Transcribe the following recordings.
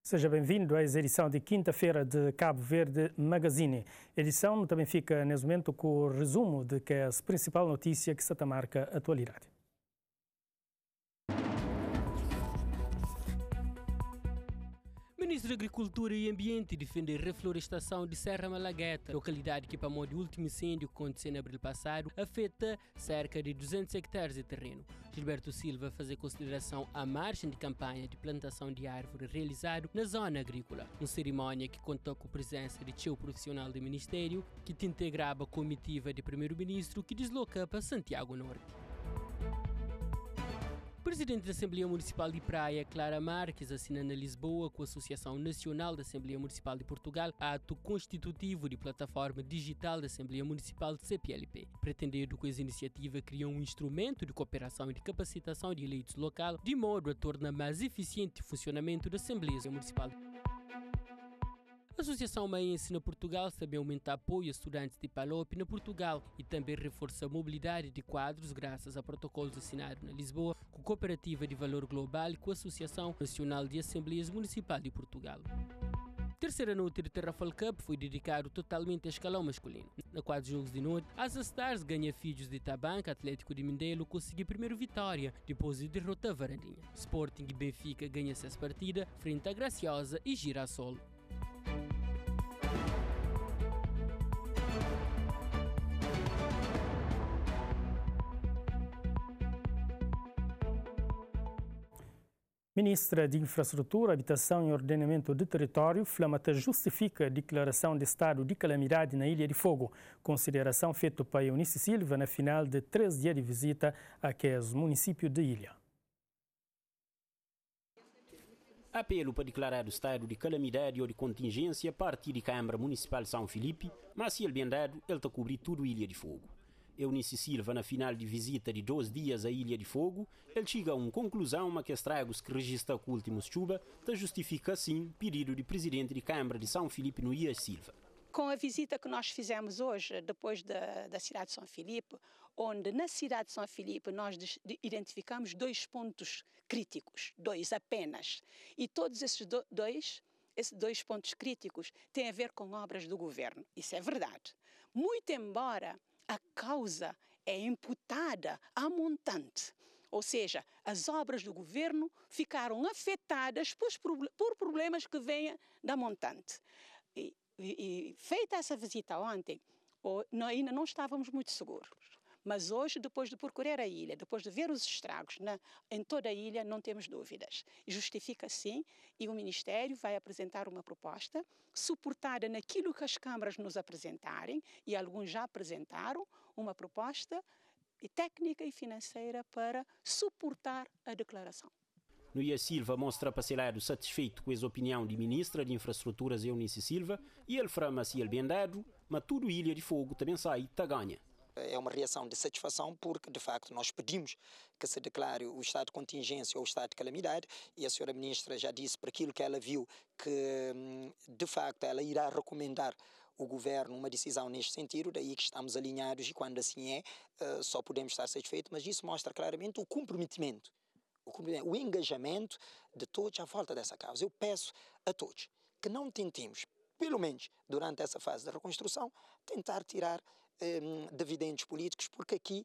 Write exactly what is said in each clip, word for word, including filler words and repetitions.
Seja bem-vindo à edição de quinta-feira de Cabo Verde Magazine. A edição também fica, nesse momento, com o resumo de que é a principal notícia que se marca a atualidade. O Ministro da Agricultura e Ambiente defende a reflorestação de Serra Malagueta, localidade que, para o último incêndio que aconteceu em abril passado, afeta cerca de duzentos hectares de terreno. Gilberto Silva fazer consideração à margem de campanha de plantação de árvore realizado na zona agrícola. Uma cerimónia que contou com a presença de tio profissional do Ministério, que te integrava a comitiva de Primeiro-Ministro que desloca para Santiago Norte. O presidente da Assembleia Municipal de Praia, Clara Marques, assina na Lisboa com a Associação Nacional da Assembleia Municipal de Portugal ato constitutivo de plataforma digital da Assembleia Municipal de C P L P. Pretendendo com essa iniciativa criar um instrumento de cooperação e de capacitação de eleitos local, de modo a tornar mais eficiente o funcionamento da Assembleia Municipal. A Associação Maense na Portugal também aumenta apoio a estudantes de Palop na Portugal e também reforça a mobilidade de quadros graças a protocolos assinados na Lisboa com a Cooperativa de Valor Global e com a Associação Nacional de Assembleias Municipais de Portugal. A terceira noite de Terrafal Cup foi dedicado totalmente a escalão masculino. Na quatro jogos de noite, Asa Stars ganha Filhos de Tabanca, Atlético de Mindelo conseguiu a primeira vitória depois de derrotar Varandinha. Sporting e Benfica ganham essa partida frente a Graciosa e Girassol. Ministra de Infraestrutura, Habitação e Ordenamento do Território, Flamata justifica a declaração de estado de calamidade na Ilha de Fogo, consideração feita para Eunice Silva na final de três dias de visita a que é o município de Ilha. Apelo para declarar o estado de calamidade ou de contingência a partir da Câmara Municipal de São Filipe, mas se ele bem dado, ele está a cobrir tudo a Ilha de Fogo. Eunice Silva, na final de visita de dois dias à Ilha de Fogo, ele chega a uma conclusão mas que estragos que registra com últimos chuva, te justifica assim pedido do presidente de Câmara de São Filipe, Noías Silva. Com a visita que nós fizemos hoje, depois da, da cidade de São Filipe, onde na cidade de São Filipe nós de, de, identificamos dois pontos críticos, dois apenas, e todos esses do, dois Esses dois pontos críticos têm a ver com obras do governo. Isso é verdade. Muito embora a causa é imputada à montante, ou seja, as obras do governo ficaram afetadas por, por problemas que vêm da montante. E, e, e feita essa visita ontem, nós ainda não estávamos muito seguros. Mas hoje, depois de percorrer a ilha, depois de ver os estragos na, em toda a ilha, não temos dúvidas. Justifica sim, e o Ministério vai apresentar uma proposta suportada naquilo que as câmaras nos apresentarem, e alguns já apresentaram, uma proposta técnica e financeira para suportar a declaração. Noías Silva mostra para ser lado satisfeito com a opinião de Ministra de Infraestruturas Eunice Silva, e ele frama se ele bem dado, mas tudo Ilha de Fogo também sai, tá ganha. É uma reação de satisfação porque, de facto, nós pedimos que se declare o estado de contingência ou o estado de calamidade e a senhora Ministra já disse para aquilo que ela viu que, de facto, ela irá recomendar o Governo uma decisão neste sentido, daí que estamos alinhados e quando assim é, só podemos estar satisfeitos, mas isso mostra claramente o comprometimento, o, comprometimento, o engajamento de todos à volta dessa causa. Eu peço a todos que não tentemos, pelo menos durante essa fase da reconstrução, tentar tirar um, dividendos políticos, porque aqui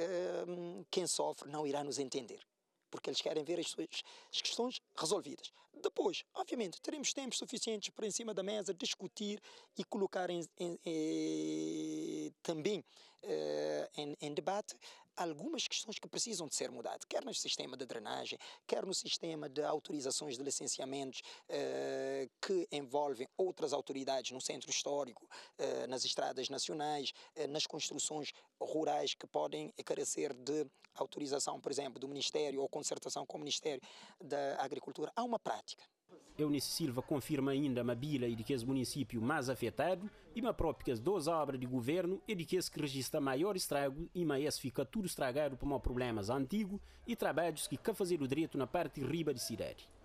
um, quem sofre não irá nos entender, porque eles querem ver as suas as questões resolvidas. Depois, obviamente, teremos tempos suficientes para em cima da mesa discutir e colocar em, em, em, também em, em debate algumas questões que precisam de ser mudadas, quer no sistema de drenagem, quer no sistema de autorizações de licenciamentos eh, que envolvem outras autoridades no centro histórico, eh, nas estradas nacionais, eh, nas construções rurais que podem carecer de autorização, por exemplo, do Ministério ou concertação com o Ministério da Agricultura. Há uma prática. Eunice Silva confirma ainda a bila e de que é o município mais afetado e uma própria duas obras de governo e de que esse que registra maior estrago e mais fica tudo estragado por problemas antigos e trabalhos que quer fazer o direito na parte riba de cidade.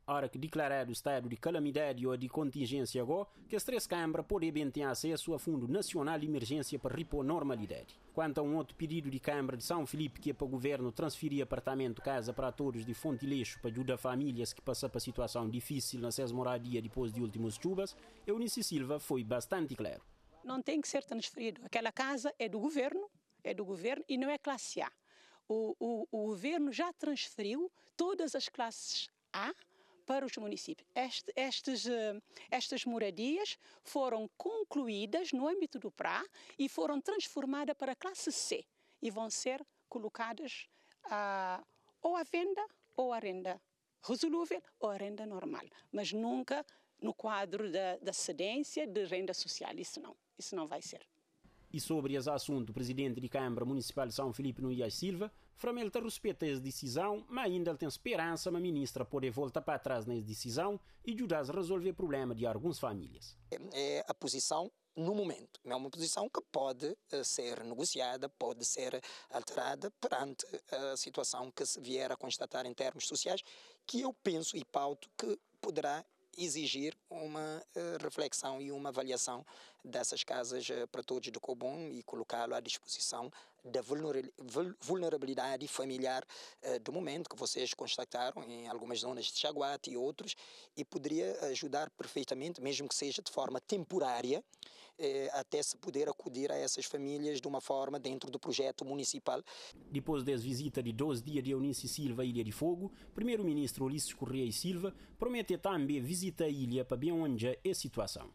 Hora que declarado o estado de calamidade ou de contingência agora, que as três câmaras podem bem ter acesso a Fundo Nacional de Emergência para repor normalidade. Quanto a um outro pedido de Câmara de São Filipe, que é para o governo transferir apartamento casa para todos de Fontileixo para ajudar famílias que passam por situação difícil nas suas moradias depois de últimas chuvas, Eunice Silva foi bastante claro. Não tem que ser transferido. Aquela casa é do governo, é do governo e não é classe A. O, o, o governo já transferiu todas as classes A para os municípios. Este, estes, uh, estas moradias foram concluídas no âmbito do P R A e foram transformadas para a classe C e vão ser colocadas uh, ou à venda ou à renda resolúvel ou à renda normal, mas nunca no quadro da, da cedência de renda social. Isso não, isso não vai ser. E sobre esse assunto, o presidente da Câmara Municipal de São Filipe, Nuias Silva, Framel respeita essa decisão, mas ainda tem esperança que a ministra pode voltar para trás nessa decisão e ajudar a resolver o problema de algumas famílias. É a posição no momento. É uma posição que pode uh, ser negociada, pode ser alterada perante a situação que se vier a constatar em termos sociais, que eu penso e pauto que poderá exigir uma uh, reflexão e uma avaliação dessas casas uh, para todos de Cobom e colocá-lo à disposição da vulnerabilidade familiar uh, do momento que vocês constataram em algumas zonas de Chaguate e outros, e poderia ajudar perfeitamente, mesmo que seja de forma temporária, uh, até se poder acudir a essas famílias de uma forma dentro do projeto municipal. Depois das visitas de dois dias de Eunice Silva à Ilha de Fogo, primeiro-ministro Ulisses Correia e Silva promete também visitar a ilha para bem onde é a situação.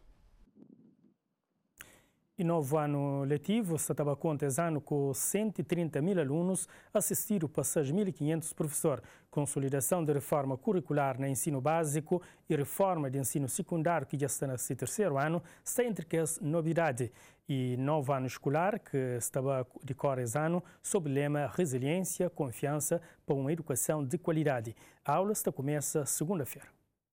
E novo ano letivo se estava conta esse ano com cento e trinta mil alunos assistiram para seis mil e quinhentos professores. Consolidação da reforma curricular no ensino básico e reforma de ensino secundário que já está no seu terceiro ano está entre as novidades. E novo ano escolar que estava de cor esse ano sob o lema Resiliência, Confiança para uma educação de qualidade. A aula está começa segunda-feira.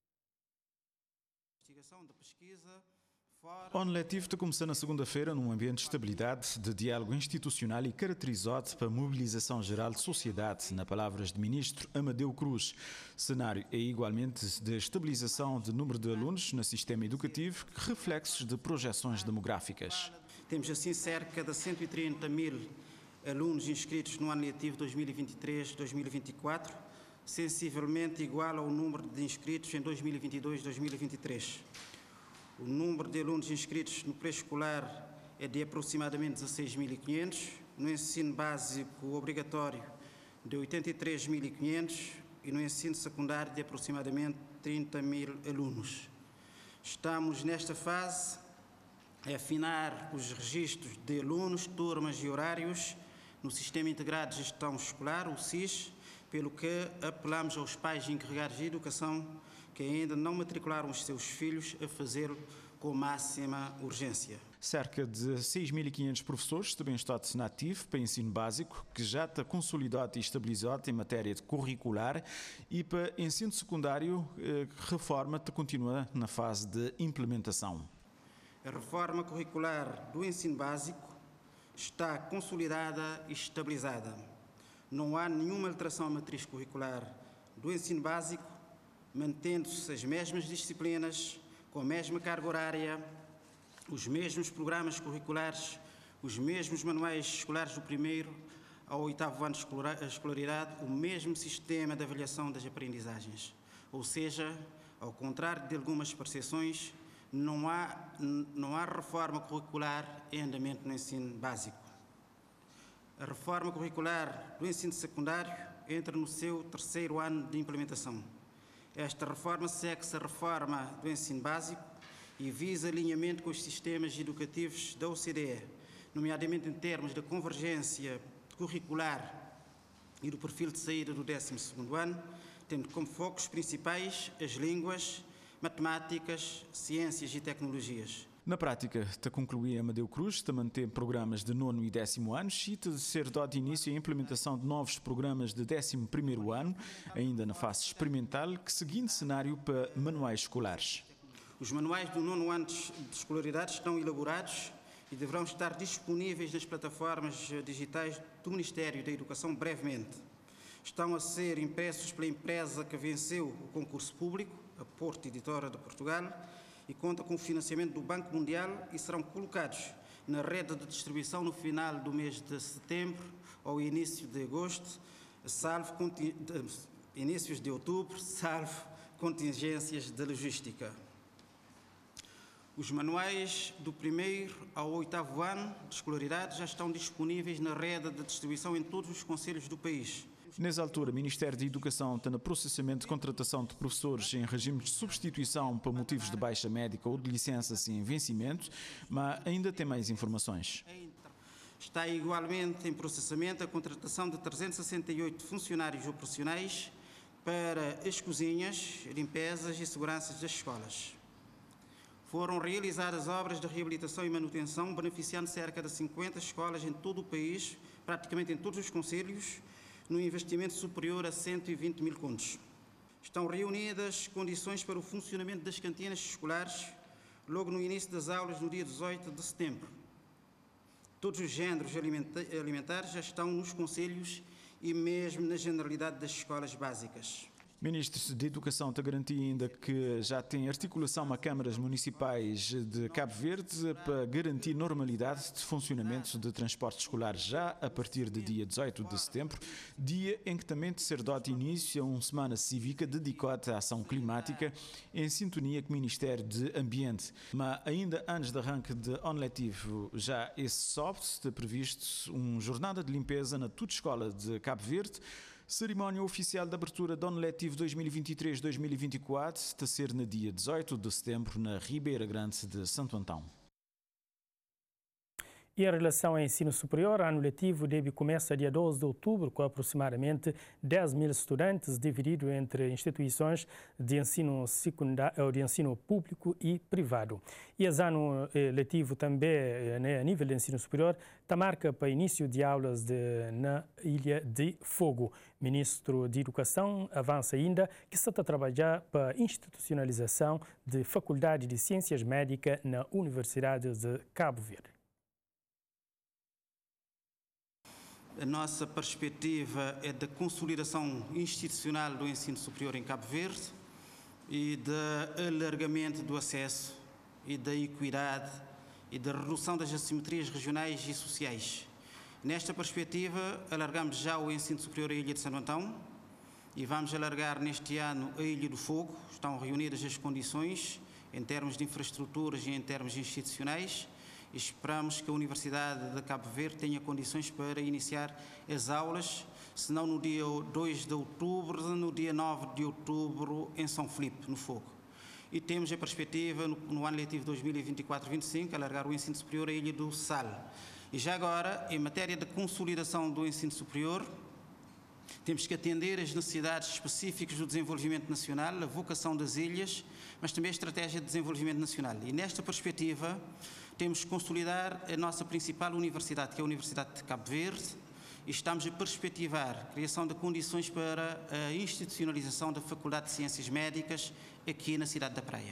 O ano letivo está começando na segunda-feira num ambiente de estabilidade, de diálogo institucional e caracterizado para mobilização geral de sociedade, na palavras do ministro Amadeu Cruz. Cenário é igualmente de estabilização de número de alunos no sistema educativo, reflexos de projeções demográficas. Temos assim cerca de cento e trinta mil alunos inscritos no ano letivo dois mil e vinte e três dois mil e vinte e quatro, sensivelmente igual ao número de inscritos em dois mil e vinte e dois dois mil e vinte e três. O número de alunos inscritos no pré-escolar é de aproximadamente dezasseis mil e quinhentos, no ensino básico obrigatório de oitenta e três mil e quinhentos e no ensino secundário de aproximadamente trinta mil alunos. Estamos nesta fase a afinar os registros de alunos, turmas e horários no Sistema Integrado de Gestão Escolar, o S I S, pelo que apelamos aos pais encarregados de educação que ainda não matricularam os seus filhos a fazê-lo com máxima urgência. Cerca de seis mil e quinhentos professores também estão na ativo para ensino básico, que já está consolidado e estabilizado em matéria de curricular, e para ensino secundário, reforma continua na fase de implementação. A reforma curricular do ensino básico está consolidada e estabilizada. Não há nenhuma alteração à matriz curricular do ensino básico, mantendo-se as mesmas disciplinas, com a mesma carga horária, os mesmos programas curriculares, os mesmos manuais escolares do primeiro ao oitavo ano de escolaridade, o mesmo sistema de avaliação das aprendizagens. Ou seja, ao contrário de algumas percepções, não há, não há reforma curricular em andamento no ensino básico. A reforma curricular do ensino secundário entra no seu terceiro ano de implementação. Esta reforma segue-se a reforma do ensino básico e visa alinhamento com os sistemas educativos da O C D E, nomeadamente em termos da convergência curricular e do perfil de saída do décimo segundo ano, tendo como focos principais as línguas, matemáticas, ciências e tecnologias. Na prática, está concluir Amadeu Cruz, está manter programas de nono e décimo anos e está ser dado início à implementação de novos programas de décimo primeiro ano, ainda na fase experimental, que seguindo cenário para manuais escolares. Os manuais do nono ano de escolaridade estão elaborados e deverão estar disponíveis nas plataformas digitais do Ministério da Educação brevemente. estão a ser impressos pela empresa que venceu o concurso público, a Porto Editora de Portugal, e conta com o financiamento do Banco Mundial e serão colocados na rede de distribuição no final do mês de setembro ou início de agosto, salvo inícios de outubro, salvo contingências de logística. Os manuais do primeiro ao oitavo ano de escolaridade já estão disponíveis na rede de distribuição em todos os concelhos do país. Nessa altura, o Ministério da Educação está no processamento de contratação de professores em regimes de substituição por motivos de baixa médica ou de licença sem vencimento, mas ainda tem mais informações. Está igualmente em processamento a contratação de trezentos e sessenta e oito funcionários operacionais para as cozinhas, limpezas e seguranças das escolas. Foram realizadas obras de reabilitação e manutenção, beneficiando cerca de cinquenta escolas em todo o país, praticamente em todos os concelhos, num investimento superior a cento e vinte mil contos. Estão reunidas condições para o funcionamento das cantinas escolares, logo no início das aulas, no dia dezoito de setembro. Todos os géneros alimentares já estão nos concelhos e mesmo na generalidade das escolas básicas. Ministro da Educação te garantiu ainda que já tem articulação com as câmaras municipais de Cabo Verde para garantir normalidade de funcionamento de transporte escolar já a partir do dia dezoito de setembro, dia em que também o Sacerdote inicia uma semana cívica dedicada à ação climática em sintonia com o Ministério do Ambiente. Mas ainda antes do arranque de ano letivo, já esse sobe, está previsto uma jornada de limpeza na toda a escola de Cabo Verde. Cerimónia oficial de abertura do ano letivo dois mil e vinte e três dois mil e vinte e quatro está a ser no dia dezoito de setembro na Ribeira Grande de Santo Antão. E em relação ao ensino superior, o ano letivo deve começar dia doze de outubro, com aproximadamente dez mil estudantes divididos entre instituições de ensino secundário, de ensino público e privado. E esse ano letivo também, né, a nível de ensino superior, está marca para início de aulas de, na Ilha de Fogo. O Ministro de Educação avança ainda que se está a trabalhar para a institucionalização de Faculdade de Ciências Médicas na Universidade de Cabo Verde. A nossa perspectiva é da consolidação institucional do ensino superior em Cabo Verde e de alargamento do acesso e da equidade e da redução das assimetrias regionais e sociais. Nesta perspectiva, alargamos já o ensino superior à Ilha de Santo Antão e vamos alargar neste ano a Ilha do Fogo. Estão reunidas as condições em termos de infraestruturas e em termos institucionais. Esperamos que a Universidade de Cabo Verde tenha condições para iniciar as aulas, se não no dia dois de outubro, no dia nove de outubro, em São Filipe, no Fogo. E temos a perspectiva, no, no ano letivo dois mil e vinte e quatro vinte e cinco, alargar o ensino superior à Ilha do Sal. E já agora, em matéria de consolidação do ensino superior, temos que atender às necessidades específicas do desenvolvimento nacional, a vocação das ilhas, mas também a estratégia de desenvolvimento nacional. E nesta perspectiva, temos que consolidar a nossa principal universidade, que é a Universidade de Cabo Verde, e estamos a perspectivar a criação de condições para a institucionalização da Faculdade de Ciências Médicas aqui na cidade da Praia.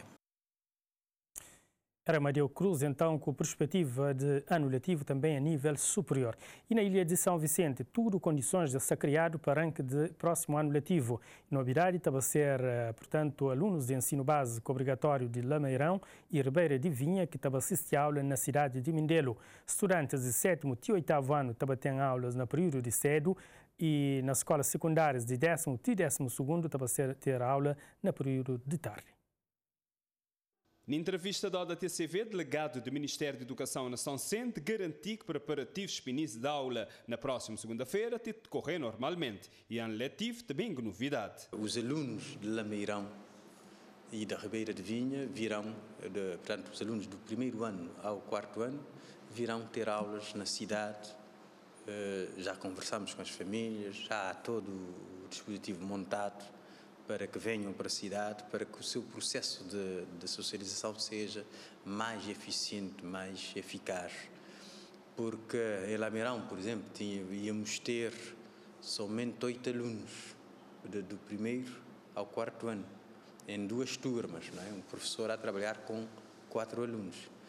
Era Amadeu Cruz, então, com perspectiva de ano letivo também a nível superior. E na Ilha de São Vicente, tudo condições de ser criado para o arranque de próximo ano letivo. Novidade estava a ser, portanto, alunos de ensino básico obrigatório de Lameirão e Ribeira de Vinha, que estava a assistir a aula na cidade de Mindelo. Estudantes de sétimo e oitavo ano estava a ter aulas no período de cedo e nas escolas secundárias de décimo e décimo segundo estava a ter aula no período de tarde. Na entrevista dada à T C V, delegado do Ministério da Educação na São Vicente garantiu que preparativos para início da aula na próxima segunda-feira têm de decorrer normalmente e ano letivo também com novidade. Os alunos de Lameirão e da Ribeira de Vinha virão, de, portanto, os alunos do primeiro ano ao quarto ano virão ter aulas na cidade. Já conversamos com as famílias, já há todo o dispositivo montado para que venham para a cidade, para que o seu processo de, de socialização seja mais eficiente, mais eficaz. Porque em Lameirão, por exemplo, tinha, íamos ter somente oito alunos, de, do primeiro ao quarto ano, em duas turmas, não é? Um professor a trabalhar com quatro alunos.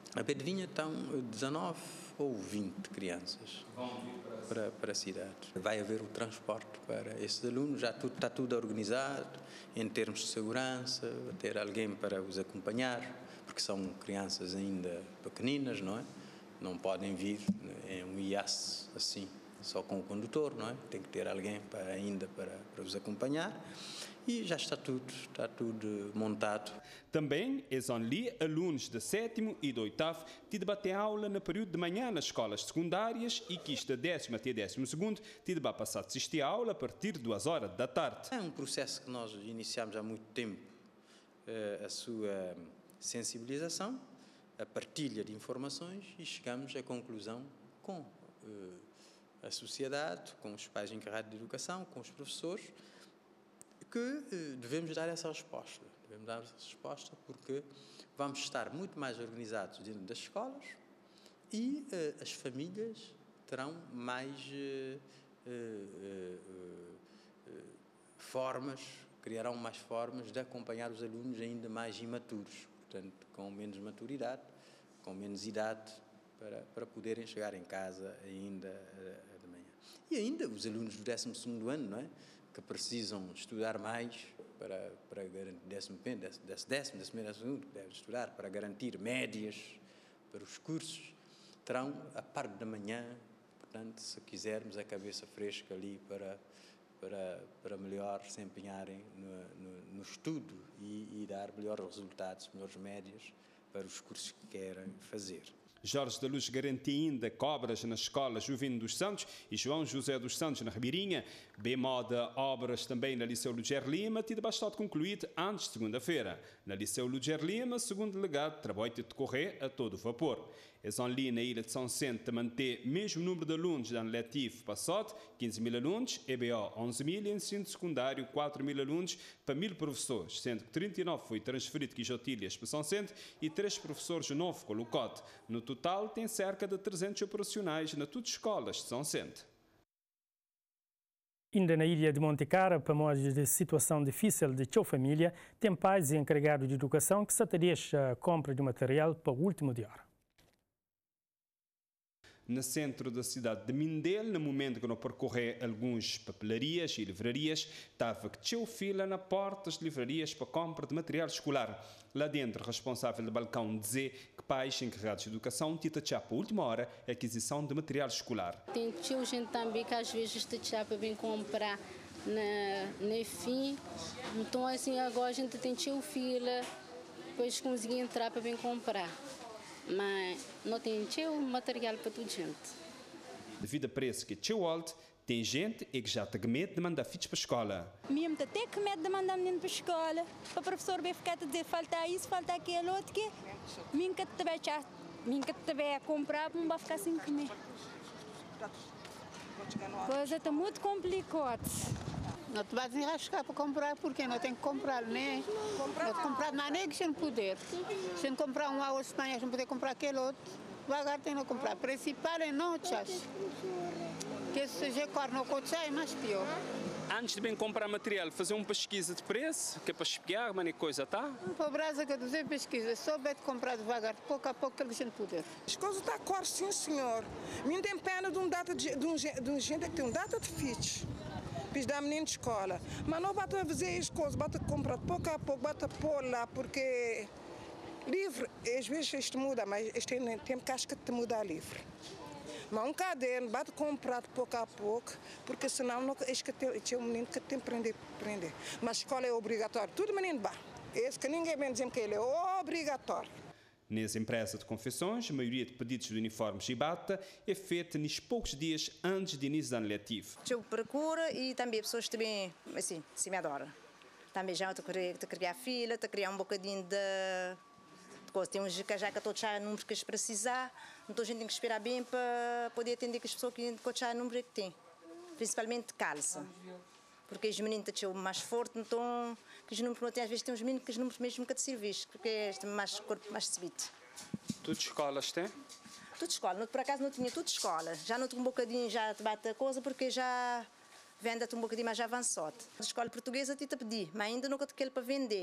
A pé de Vinha estão dezanove ou vinte crianças para, para a cidade. Vai haver o transporte para esses alunos, já tudo, está tudo organizado em termos de segurança, ter alguém para os acompanhar, porque são crianças ainda pequeninas, não é? Não podem vir em um I A S assim, só com o condutor, não é? Tem que ter alguém para, ainda para, para os acompanhar. E já está tudo, está tudo montado. Também, são ali alunos de sétimo e de oitavo que debatem aula no período de manhã nas escolas secundárias e que da décima até décimo segundo te deba passar a assistir a aula a partir de duas horas da tarde. É um processo que nós iniciamos há muito tempo, a sua sensibilização, a partilha de informações e chegamos à conclusão com a sociedade, com os pais encarregados de educação, com os professores, que devemos dar essa resposta. Devemos dar essa resposta porque vamos estar muito mais organizados dentro das escolas e uh, as famílias terão mais uh, uh, uh, uh, formas, criarão mais formas de acompanhar os alunos ainda mais imaturos, portanto, com menos maturidade, com menos idade, para, para poderem chegar em casa ainda uh, de manhã. E ainda os alunos do décimo segundo ano, não é? Que precisam estudar mais para, para garantir décimo, décimo, décimo, décimo, décimo, devem estudar para garantir médias para os cursos, terão a parte da manhã, portanto, se quisermos a cabeça fresca ali para, para, para melhor se empenharem no, no, no estudo e, e dar melhores resultados, melhores médias para os cursos que querem fazer. Jorge da Luz garante ainda obras nas escolas Juvino dos Santos e João José dos Santos na Ribeirinha, bem moda obras também na Liceu Luger Lima, tido bastante concluído antes de segunda-feira. Na Liceu Luger Lima, segundo delegado, trabalho de decorrer a todo vapor. Eles ali na ilha de São Vicente manter o mesmo número de alunos do ano letivo passado, quinze mil alunos, E B O onze mil e ensino secundário quatro mil alunos para mil professores, sendo que trinta e nove foi transferido de Quijotilhas para São Vicente e três professores novos colocados. No total, tem cerca de trezentos operacionais na todas as escolas de São Vicente. Ainda na ilha de Montecara, para modos de situação difícil de sua família, tem pais e encarregados de educação que se deixa a compra de material para o último de hora. No centro da cidade de Mindelo, no momento que não percorrer algumas papelarias e livrarias, estava que tinha fila na portas de livrarias para compra de material escolar. Lá dentro, o responsável do balcão dizer que pais encarregados de educação tinham para a última hora a aquisição de material escolar. Tem tio gente também que às vezes está para vir comprar na, na fim, então assim agora a gente tem tio fila, depois conseguir entrar para vir comprar. Mas não tem teu material para toda gente. Devido a preço que teu alto, tem gente que já tem medo de mandar filhos para a escola. Mesmo tem que medo de mandar menino para a escola. Para o professor vai ficar a dizer falta isso, falta aquilo, outro que minha que tiver minha tiver a comprar, não vai ficar sem comer. Coisa está muito complicada. Não te vais enrascar para comprar, porque não tem que comprar, né? Não tem que comprar nada que sem poder. Se não comprar um arroz espanhol, não poder comprar aquele outro, devagar tem que comprar. Principal é não, tchas. Que se já corre no coche é mais pior. Antes de bem comprar material, fazer uma pesquisa de preço, que é para espiar, mas nem coisa, tá? Para o Brasil, que fazer pesquisa, só vai comprar devagar, pouco a pouco que sem poder. As coisas estão a sim, senhor. Não tem pena de um data de, de, um, de um gente que tem um data de fit. Fiz da menina de escola. Mas não basta fazer as coisas, basta comprar pouco a pouco, basta pôr lá, porque livre, às vezes isto muda, mas este tempo que acho que te muda livre. Mas um caderno, basta comprar pouco a pouco, porque senão não, acho que tem um menino que tem que aprender, aprender. Mas a escola é obrigatória, tudo menino vai. Esse que ninguém vem dizer que ele é obrigatório. Nessa empresa de confecções, a maioria de pedidos de uniformes e bata é feita nos poucos dias antes do início do ano letivo. Eu procuro e também pessoas também, assim, se me adoram. Também já estou a criar fila, estou a criar um bocadinho de coisa. Tem uns que já que estou a achar números que eles precisar, então a gente tem que esperar bem para poder atender as pessoas que achar o número que tem. Principalmente calça. Porque os meninos estão mais fortes, então que os números não têm, às vezes tem uns meninos que os números mesmo que de serviço, porque é mais corpo mais subido. Todas as escolas têm? Tudo escola, por acaso não tinha tudo escola. Já não tinha um bocadinho, já te bate a coisa, porque já vende um bocadinho mais avançado. A escola portuguesa te pedi, mas ainda nunca te quero para vender.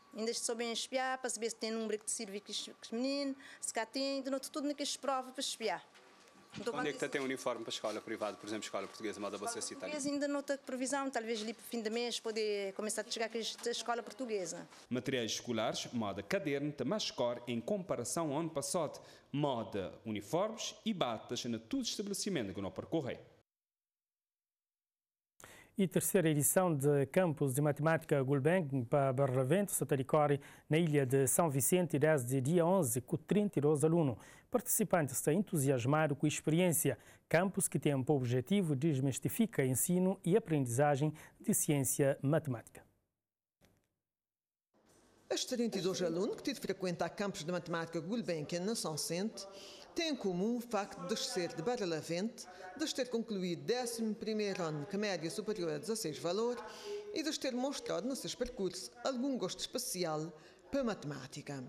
Ainda estou bem a espiar para saber se tem número que te serve com os meninos, se cá tem, de novo tudo naquelas provas para espiar. Então, onde é que tem um uniforme para a escola privada, por exemplo, escola portuguesa, moda você citar? Ainda não tem previsão, talvez ali para o fim do mês poder começar a chegar com a escola portuguesa. Materiais escolares, moda caderno, mais score em comparação ao ano passado. Moda, uniformes e batas em todo estabelecimento que não percorre. E terceira edição de Campus de Matemática Gulbenkian para Barlavento se decorre na ilha de São Vicente desde dia onze, com trinta e dois alunos. Participantes estão entusiasmados com a experiência. Campus que tem por objetivo desmistificar ensino e aprendizagem de ciência matemática. Os trinta e dois alunos que têm frequentar Campus de Matemática Gulbenkian na São Vicente têm em comum o facto de ser de Barlavento, de ter concluído décimo primeiro ano com média superior a dezasseis valor e de ter mostrado no seu percurso algum gosto especial para matemática.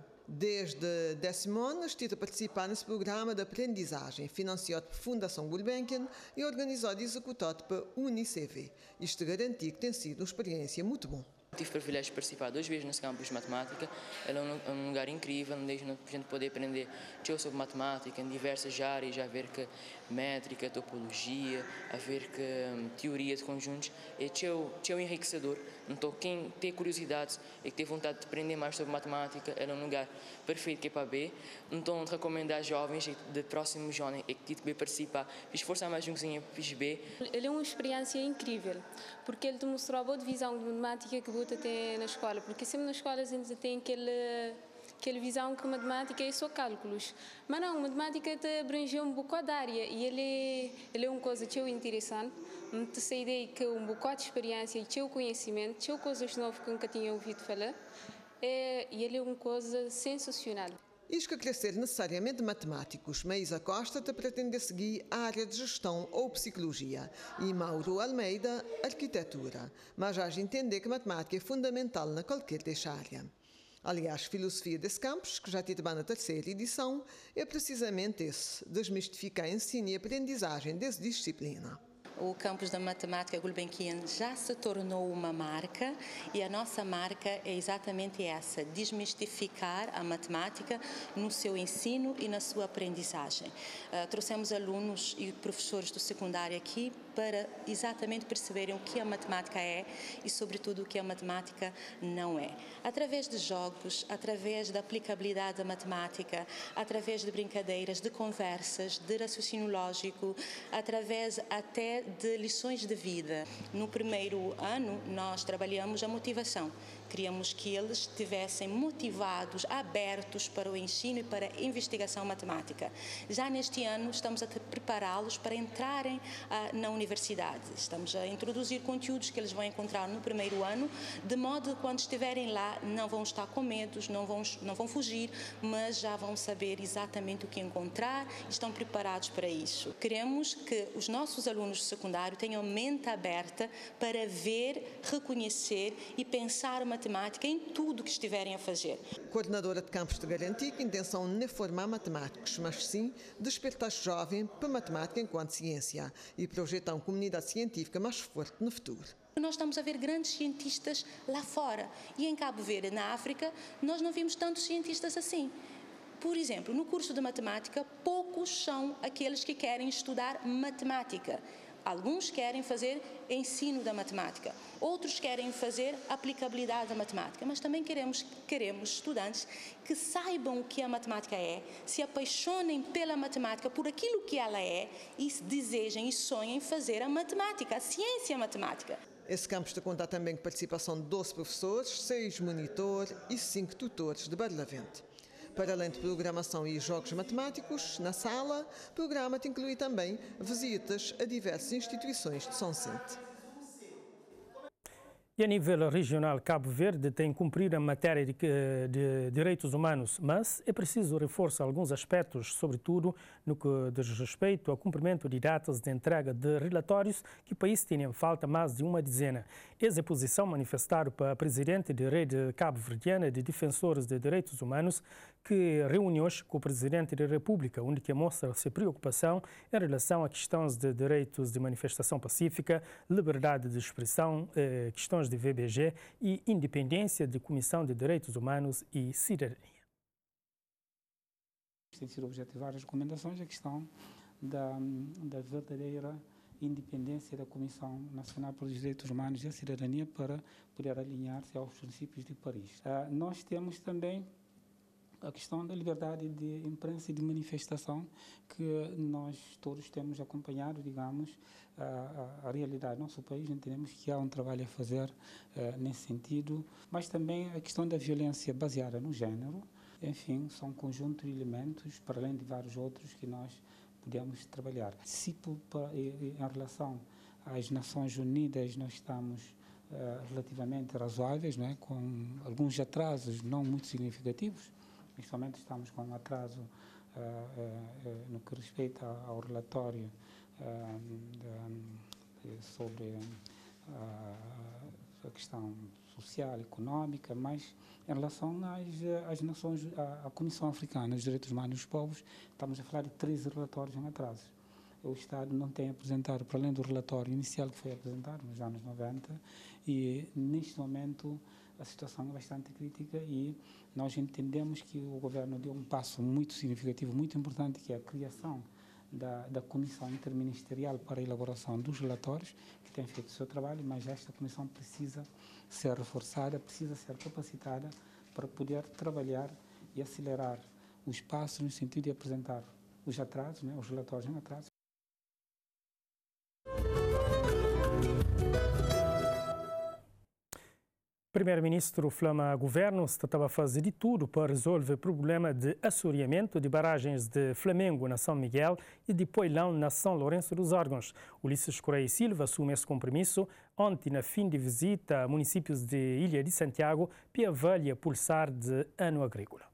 Desde décimo ano, estive a participar nesse programa de aprendizagem financiado pela Fundação Gulbenkian e organizado e executado pela Unicv. Isto garantia que tem sido uma experiência muito boa. Tive o privilégio de participar duas vezes nesse campus de matemática. Ele é um, um lugar incrível, onde a gente pode aprender sobre matemática em diversas áreas, a ver que métrica, topologia, a ver que um, teoria de conjuntos. É tão enriquecedor. Então, quem tem curiosidade e que tem vontade de aprender mais sobre matemática, ele é um lugar perfeito que é para ver. Então, recomendo aos jovens de próximos anos e que tipo participar, esforçar mais um cozinha, fiz bem. Ele é uma experiência incrível, porque ele te mostrou a boa visão de matemática que tem na escola, porque sempre nas escolas a gente tem aquele, aquela visão que matemática é só cálculos, mas não, matemática te abrange um bocado da área e ele, ele é uma coisa tão interessante, essa ideia que um bocado de experiência, teu conhecimento, teu coisas novas que nunca tinha ouvido falar, é, e ele é uma coisa sensacional. Isto que crescer necessariamente matemáticos, Maísa Costa te pretende seguir a área de gestão ou psicologia e Mauro Almeida, arquitetura, mas já entender que matemática é fundamental na qualquer desta área. Aliás, a filosofia desse campus, que já teve na terceira edição, é precisamente esse, desmistificar ensino e aprendizagem dessa disciplina. O campus da matemática Gulbenkian já se tornou uma marca e a nossa marca é exatamente essa, desmistificar a matemática no seu ensino e na sua aprendizagem. Uh, trouxemos alunos e professores do secundário aqui para exatamente perceberem o que a matemática é e, sobretudo, o que a matemática não é. Através de jogos, através da aplicabilidade da matemática, através de brincadeiras, de conversas, de raciocínio lógico, através até de lições de vida. No primeiro ano, nós trabalhamos a motivação. Queríamos que eles estivessem motivados, abertos para o ensino e para a investigação matemática. Já neste ano, estamos a prepará-los para entrarem ah, na universidade. Estamos a introduzir conteúdos que eles vão encontrar no primeiro ano, de modo que quando estiverem lá não vão estar com medos, não vão, não vão fugir, mas já vão saber exatamente o que encontrar e estão preparados para isso. Queremos que os nossos alunos do secundário tenham mente aberta para ver, reconhecer e pensar matemática em tudo que estiverem a fazer. Coordenadora de campus de garantia que a intenção não é formar matemáticos, mas sim despertar jovens para a matemática enquanto ciência e projetar uma comunidade científica mais forte no futuro. Nós estamos a ver grandes cientistas lá fora e em Cabo Verde, na África, nós não vimos tantos cientistas assim. Por exemplo, no curso de matemática, poucos são aqueles que querem estudar matemática. Alguns querem fazer ensino da matemática, outros querem fazer aplicabilidade da matemática, mas também queremos, queremos estudantes que saibam o que a matemática é, se apaixonem pela matemática, por aquilo que ela é e desejem e sonhem fazer a matemática, a ciência matemática. Esse campus está a contar também com a participação de doze professores, seis monitores e cinco tutores de Barlavento. Para além de programação e jogos matemáticos, na sala, o programa te inclui também visitas a diversas instituições de São Vicente. E a nível regional, Cabo Verde tem que cumprir a matéria de, de direitos humanos, mas é preciso reforçar alguns aspectos, sobretudo no que diz respeito ao cumprimento de datas de entrega de relatórios que o país tem em falta mais de uma dezena. Essa posição manifestada pela presidente da Rede Cabo-Verdiana de Defensores de Direitos Humanos, que reuniu hoje com o presidente da República, onde que mostra sua preocupação em relação a questões de direitos de manifestação pacífica, liberdade de expressão, eh, questões recomendações de V B G e independência da Comissão de Direitos Humanos e Cidadania. Tem sido objetivar as recomendações, a questão da, da verdadeira independência da Comissão Nacional pelos Direitos Humanos e a Cidadania para poder alinhar-se aos princípios de Paris. Uh, nós temos também a questão da liberdade de imprensa e de manifestação, que nós todos temos acompanhado, digamos, a, a, a realidade do nosso país. Entendemos que há um trabalho a fazer uh, nesse sentido, mas também a questão da violência baseada no género. Enfim, são um conjunto de elementos, para além de vários outros, que nós podemos trabalhar. Se em relação às Nações Unidas nós estamos uh, relativamente razoáveis, não é? Com alguns atrasos não muito significativos, principalmente estamos com um atraso uh, uh, uh, no que respeita ao relatório uh, de, de, sobre uh, a questão social, económica, mas em relação às, às nações, à, à Comissão Africana dos Direitos Humanos dos Povos, estamos a falar de treze relatórios em atraso. O Estado não tem apresentado, para além do relatório inicial que foi apresentado nos anos noventa, e neste momento a situação é bastante crítica e nós entendemos que o governo deu um passo muito significativo, muito importante, que é a criação da, da Comissão Interministerial para a elaboração dos relatórios, que tem feito o seu trabalho, mas esta comissão precisa ser reforçada, precisa ser capacitada para poder trabalhar e acelerar os passos no sentido de apresentar os atrasos, né, os relatórios em atraso. Primeiro-Ministro Flama Governo estava a fazer de tudo para resolver o problema de assoreamento de barragens de Flamengo na São Miguel e de Poilão na São Lourenço dos Órgãos. Ulisses Correia Silva assume esse compromisso ontem na fim de visita a municípios de Ilha de Santiago para avaliar pulsar de ano agrícola.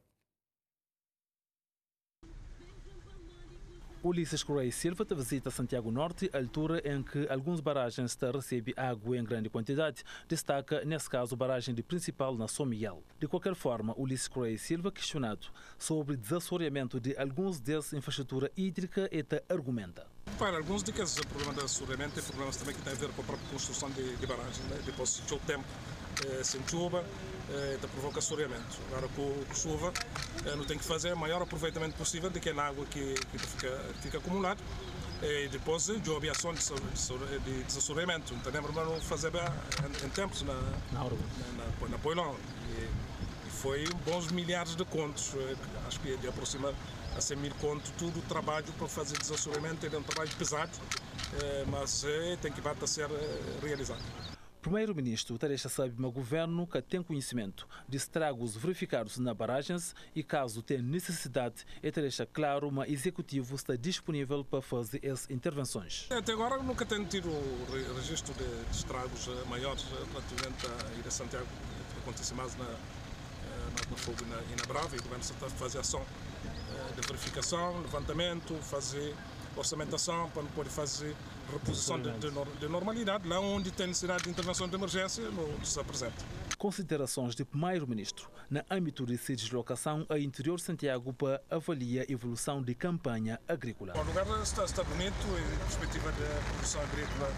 Ulisses Correia Silva te visita Santiago Norte, altura em que algumas barragens recebem água em grande quantidade. Destaca, nesse caso, a barragem de principal na São Miguel. De qualquer forma, Ulisses Correia Silva, questionado sobre o desassoreamento de alguns dessa infraestrutura hídrica, eta argumenta. Para alguns desses problemas de assoreamento, tem problemas também que têm a ver com a própria construção de, de barragens. Né? Depois de o tempo eh, sem chuva, eh, provoca assoreamento. Agora com, com chuva, eh, não tem que fazer o maior aproveitamento possível de que a água que, que fica, fica acumulada. E depois de obviação de, de, de desassoreamento. Então, lembro-me de fazer em, em tempos na, na, na, na Poilão. E, e foi bons milhares de contos, acho que de aproximar a cem mil contos, tudo o trabalho para fazer desassoreamento. É um trabalho pesado, mas tem que bater a ser realizado. Primeiro-Ministro Teresa sabe que o governo que tem conhecimento de estragos verificados na barragens e caso tenha necessidade, é Teresa claro, mas o executivo está disponível para fazer essas intervenções. Até agora nunca tenho tido registro de estragos maiores relativamente à Ilha Santiago, que acontece mais na, na, na Fogo e na, e na Brava, e o governo está a fazer ação de verificação, levantamento, fazer orçamentação para poder fazer reposição de, de, de normalidade, lá onde tem necessidade de intervenção de emergência, não se apresenta. Considerações de primeiro-ministro no âmbito de sua deslocação ao interior de Santiago para avaliar a evolução de campanha agrícola. O lugar está, está bonito e a perspectiva da produção agrícola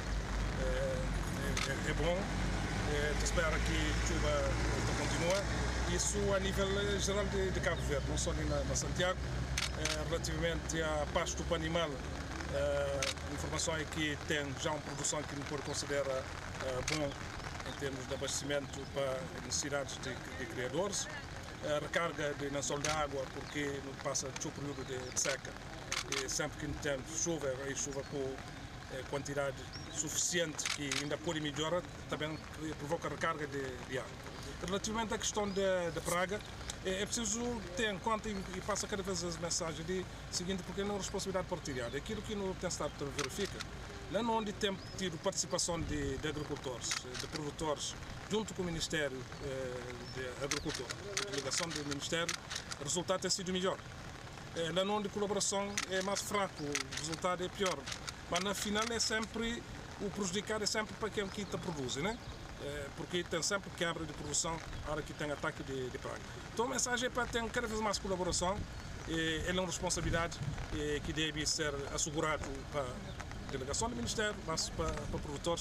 é, é, é bom. É, se espera que a chuva continue. Isso a nível geral de, de Cabo Verde, não só ali na, na Santiago. É, relativamente à pasto para animal, a informação é que tem já uma produção que nos considera é, bom em termos de abastecimento para necessidades de, de criadores. A recarga de lençol de água, porque não passa o período de, de seca. E sempre que tem chuva, é chuva com é, quantidade suficiente que ainda pode melhorar, também provoca recarga de, de água. Relativamente à questão da praga, é preciso ter em conta e passa cada vez as mensagens de seguinte, porque não é responsabilidade partilhada. Aquilo que no tem estado verifica, lá onde tem tido participação de, de agricultores, de produtores, junto com o Ministério de Agricultura, a delegação do Ministério, o resultado tem sido melhor. Lá onde a colaboração é mais fraco, o resultado é pior. Mas na final é sempre, o prejudicado é sempre para quem que produz, né? Porque tem sempre quebra de produção na hora que tem ataque de, de praga. Então a mensagem é para ter cada vez mais colaboração, e é uma responsabilidade que deve ser assegurado para a delegação do Ministério, mas para, para produtores,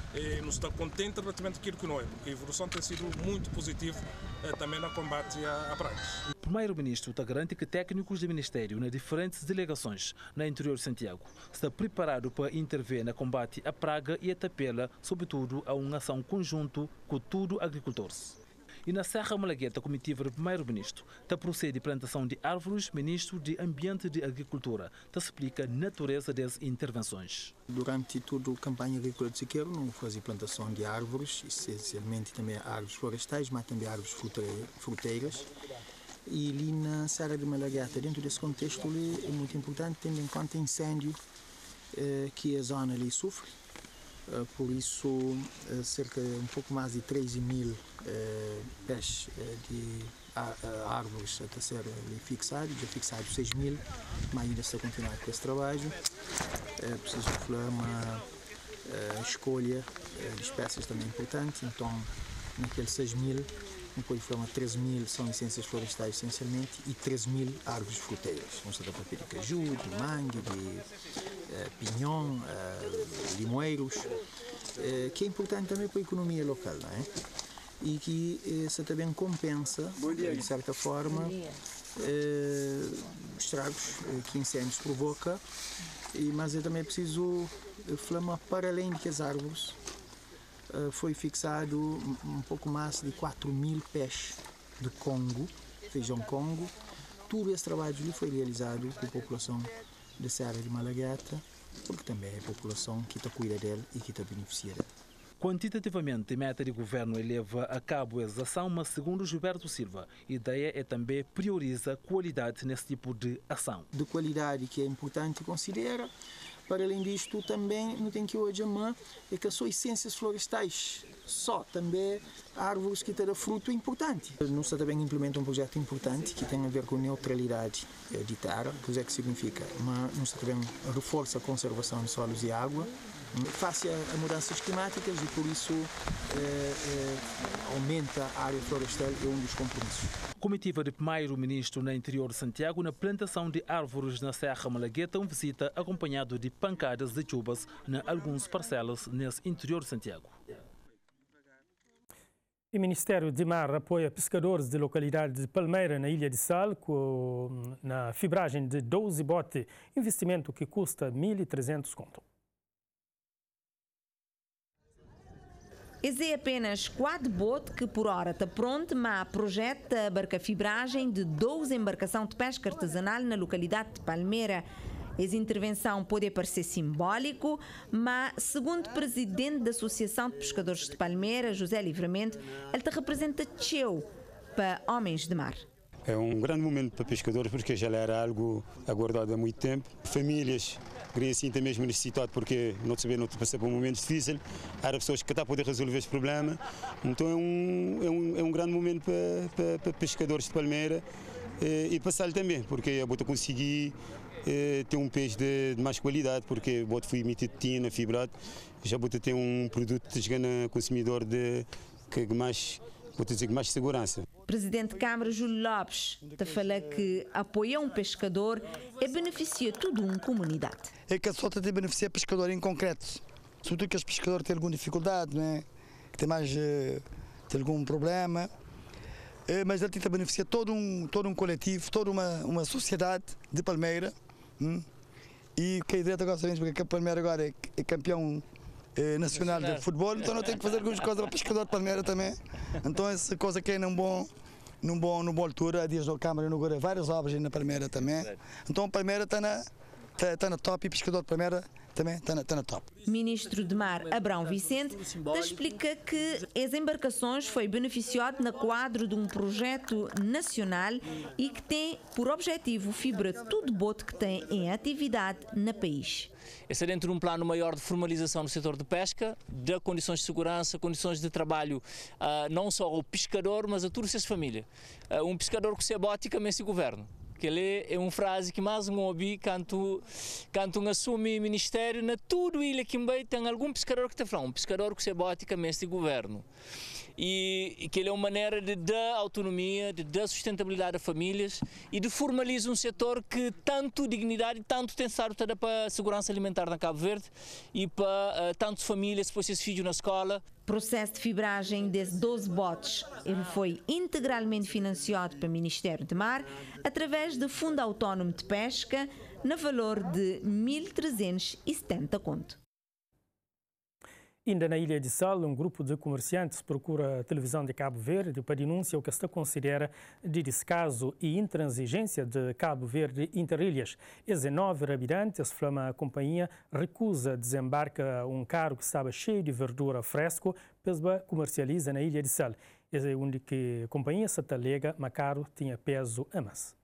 e nos está contente relativamente aquilo que não é, porque a evolução tem sido muito positiva também no combate a pragas. O primeiro-ministro está garante que técnicos do Ministério nas diferentes delegações no interior de Santiago estão preparados para intervir no combate à praga e a tapela, sobretudo a uma ação conjunto com todos os agricultores. E na Serra Malagueta, a comitiva do primeiro-ministro está procede a plantação de árvores. O ministro de Ambiente e de Agricultura está explica a natureza das intervenções. Durante toda a campanha agrícola de Siqueiro, não fazia plantação de árvores, essencialmente também árvores florestais, mas também árvores fruteiras. E ali na Serra de Malagueta, dentro desse contexto, é muito importante, tendo em conta o incêndio eh, que a zona ali sofre. Uh, por isso, uh, cerca de um pouco mais de três mil uh, pés uh, de uh, árvores a ser uh, fixados, já fixados seis mil, mas ainda está a continuar com esse trabalho. É preciso falar uma uh, escolha uh, de espécies também importante, então naqueles seis mil, depois falar treze mil são licenças florestais essencialmente e treze mil árvores fruteiras. Vamos dar para de caju, de mangue, de Uh, pinhão, uh, limoeiros, uh, que é importante também para a economia local, não é? E que isso uh, também compensa, de certa forma, uh, estragos uh, que incêndios provoca, e, mas é também preciso uh, falar para além de que as árvores uh, foi fixado um pouco mais de quatro mil pés de Congo, feijão Congo. Todo esse trabalho ali foi realizado com a população da Serra de Malagueta, porque também é a população que está cuida dele e que está beneficia dele. Quantitativamente, a meta de governo leva a cabo essa ação, mas segundo Gilberto Silva, a ideia é também priorizar qualidade nesse tipo de ação. De qualidade que é importante considera. Para além disto, também não tem que hoje amar é que são essências florestais. Só também árvores que têm fruto é importante. Nós também implementamos um projeto importante que tem a ver com neutralidade de terra. O que é que significa? Mas nós também reforça a conservação de solos e água, face a mudanças climáticas e por isso eh, eh, aumenta a área florestal, é um dos compromissos. Comitiva de primeiro-ministro no interior de Santiago na plantação de árvores na Serra Malagueta, uma visita acompanhado de pancadas de chuvas em algumas parcelas nesse interior de Santiago. O Ministério de Mar apoia pescadores de localidade de Palmeira, na Ilha de Sal, com, na fibragem de doze botes, investimento que custa mil e trezentos conto. Esse é apenas quatro botes que por hora está pronto, mas projeta a barca-fibragem de doze embarcações de pesca artesanal na localidade de Palmeira. Essa intervenção pode parecer simbólico, mas, segundo o presidente da Associação de Pescadores de Palmeira, José Livramento, ele te representa teu para homens de mar. É um grande momento para pescadores, porque já era algo aguardado há muito tempo. Famílias queriam assim também mesmo necessitado, porque não sabemos não passar por um momento difícil. Há pessoas que estão a poder resolver este problema. Então é um, é um, é um grande momento para, para, para pescadores de Palmeira e, e passar também, porque a bota conseguir ter um peixe de, de mais qualidade, porque o bote foi emitido tinha na fibrado, já bota ter um produto que chega no consumidor de que mais, vou dizer, mais segurança. Presidente de Câmara Júlio Lopes te fala que apoiar um pescador é beneficiar toda uma comunidade. É que a só tem beneficiar pescador em concreto, sobretudo que os pescadores têm alguma dificuldade, não é? Que tem mais tem algum problema, mas ele tenta beneficiar todo um todo um coletivo, toda uma uma sociedade de Palmeira. Hum? E o que é direito agora sabemos porque a Palmeira agora é, é campeão eh, nacional de futebol, então não tem que fazer algumas coisas para o pescador de Palmeira também. Então essa coisa que é num bom, num bom, numa boa altura, há dias da Câmara inaugura várias obras na Palmeira também. Então a Palmeira está na, está, está na top e o pescador de Palmeira também está na, está na top. Ministro de Mar Abrão Vicente explica que as embarcações foi beneficiado no quadro de um projeto nacional e que tem por objetivo fibra todo bote que tem em atividade no país. Esse é dentro de um plano maior de formalização no setor de pesca, de condições de segurança, condições de trabalho, uh, não só ao pescador, mas a todas as famílias. Uh, um pescador com seu bote e também se governa. que ele é uma frase que mais um ouvi quando quando assume o ministério, na tudo ele que tem algum pescador que está falando, um pescador que se bota com este governo. E, e que ele é uma maneira de dar autonomia, de dar sustentabilidade a famílias e de formalizar um setor que tanto dignidade, tanto tem estado para a segurança alimentar na Cabo Verde e para uh, tantas famílias, depois esses filhos na escola. Processo de fibragem desses doze botes, ele foi integralmente financiado pelo Ministério de Mar através do Fundo Autónomo de Pesca, no valor de mil trezentos e setenta conto. Ainda na Ilha de Sal, um grupo de comerciantes procura a televisão de Cabo Verde para denunciar o que está considera de descaso e intransigência de Cabo Verde Interilhas. Esses nove habitantes, a companhia recusa desembarcar um carro que estava cheio de verdura fresco para comercializar na Ilha de Sal. Esse é onde a companhia se alega, mas carro tinha peso a mais.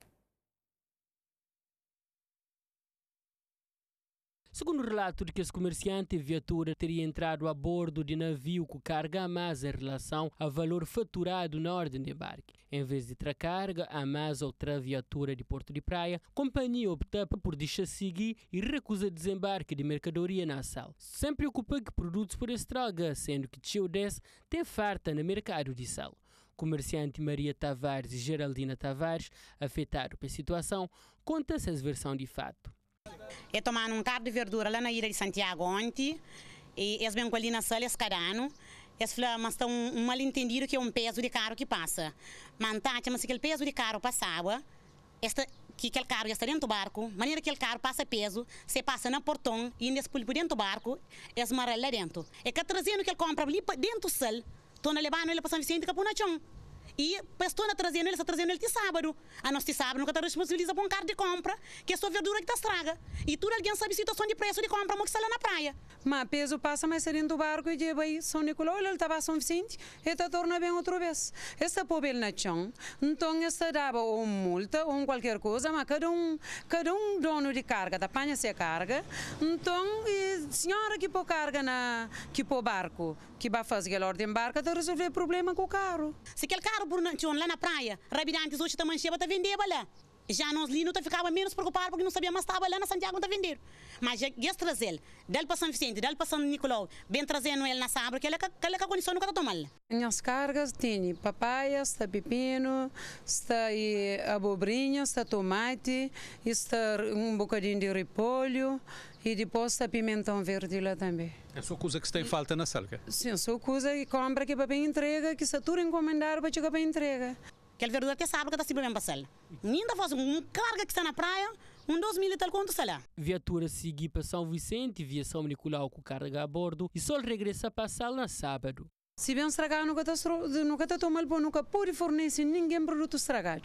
Segundo o relato de que esse comerciante, a viatura teria entrado a bordo de navio com carga a mais em relação ao valor faturado na ordem de embarque. Em vez de outra carga, a mais outra viatura de Porto de Praia, a companhia opta por deixar seguir e recusa desembarque de mercadoria na Sal. Sem preocupar que produtos por estraga, sendo que Tio dez tem farta no mercado de Sal. Comerciante Maria Tavares e Geraldina Tavares, afetados pela situação, conta-se a versão de fato. Eu tomando um carro de verdura lá na ilha de Santiago ontem, e eles vêm ali na sala escadano, eles falam, mas está um, um mal-entendido que é um peso de carro que passa. Mas tá, mas se aquele peso de carro passava, esta, que aquele carro está dentro do barco, maneira que aquele carro passa peso, você passa no portão e ainda por dentro do barco, eles marram lá dentro. É que trazendo que ele compra ali dentro do sal, estou levando ele para São Vicente e Capunachão. E estou trazendo ele, está trazendo ele de sábado. A nós de sábado nunca está responsabiliza por um carro de compra, que é sua verdura que está estraga. E tudo alguém sabe a situação de preço de compra, mas que está lá na praia. Mas peso passa mais dentro do barco e de aí São Nicolau, ele estava a São Vicente, e está torna bem outra vez. Esta pobre ele na chão, então esta dava uma multa ou qualquer coisa, mas cada um, cada um dono de carga, da apanha-se a carga, então a senhora que pôr carga na, que pôr barco, que vai fazer a ordem de barco, está a resolver o problema com o carro. Se aquele carro por lá na praia, rabidantes hoje também chega para vender lá. Já nós ali não ficava menos preocupados porque não sabia mais estava lá na Santiago para vender. Mas já ia trazer, dele para São Vicente, dele para São Nicolau, bem trazendo ele na sábado, que ele é a condição nunca está tomando. As cargas têm papaya, está pepino, está abobrinha, está tomate, está um bocadinho de repolho e depois está pimentão verde lá também. É só coisa que tem falta na salga? Sim, só coisa que compra que para entrega, que está tudo encomendado para chegar para entrega. Aquele verdura que sabe que está sempre bem para sala. Ainda faz uma carga que está na praia, um dois mil e tal quanto sei lá. Viatura seguir para São Vicente via São Nicolau com carga a bordo e só regressa para a sala na sábado. Se bem estragado, nunca está tomando, nunca pode fornecer ninguém produto estragado.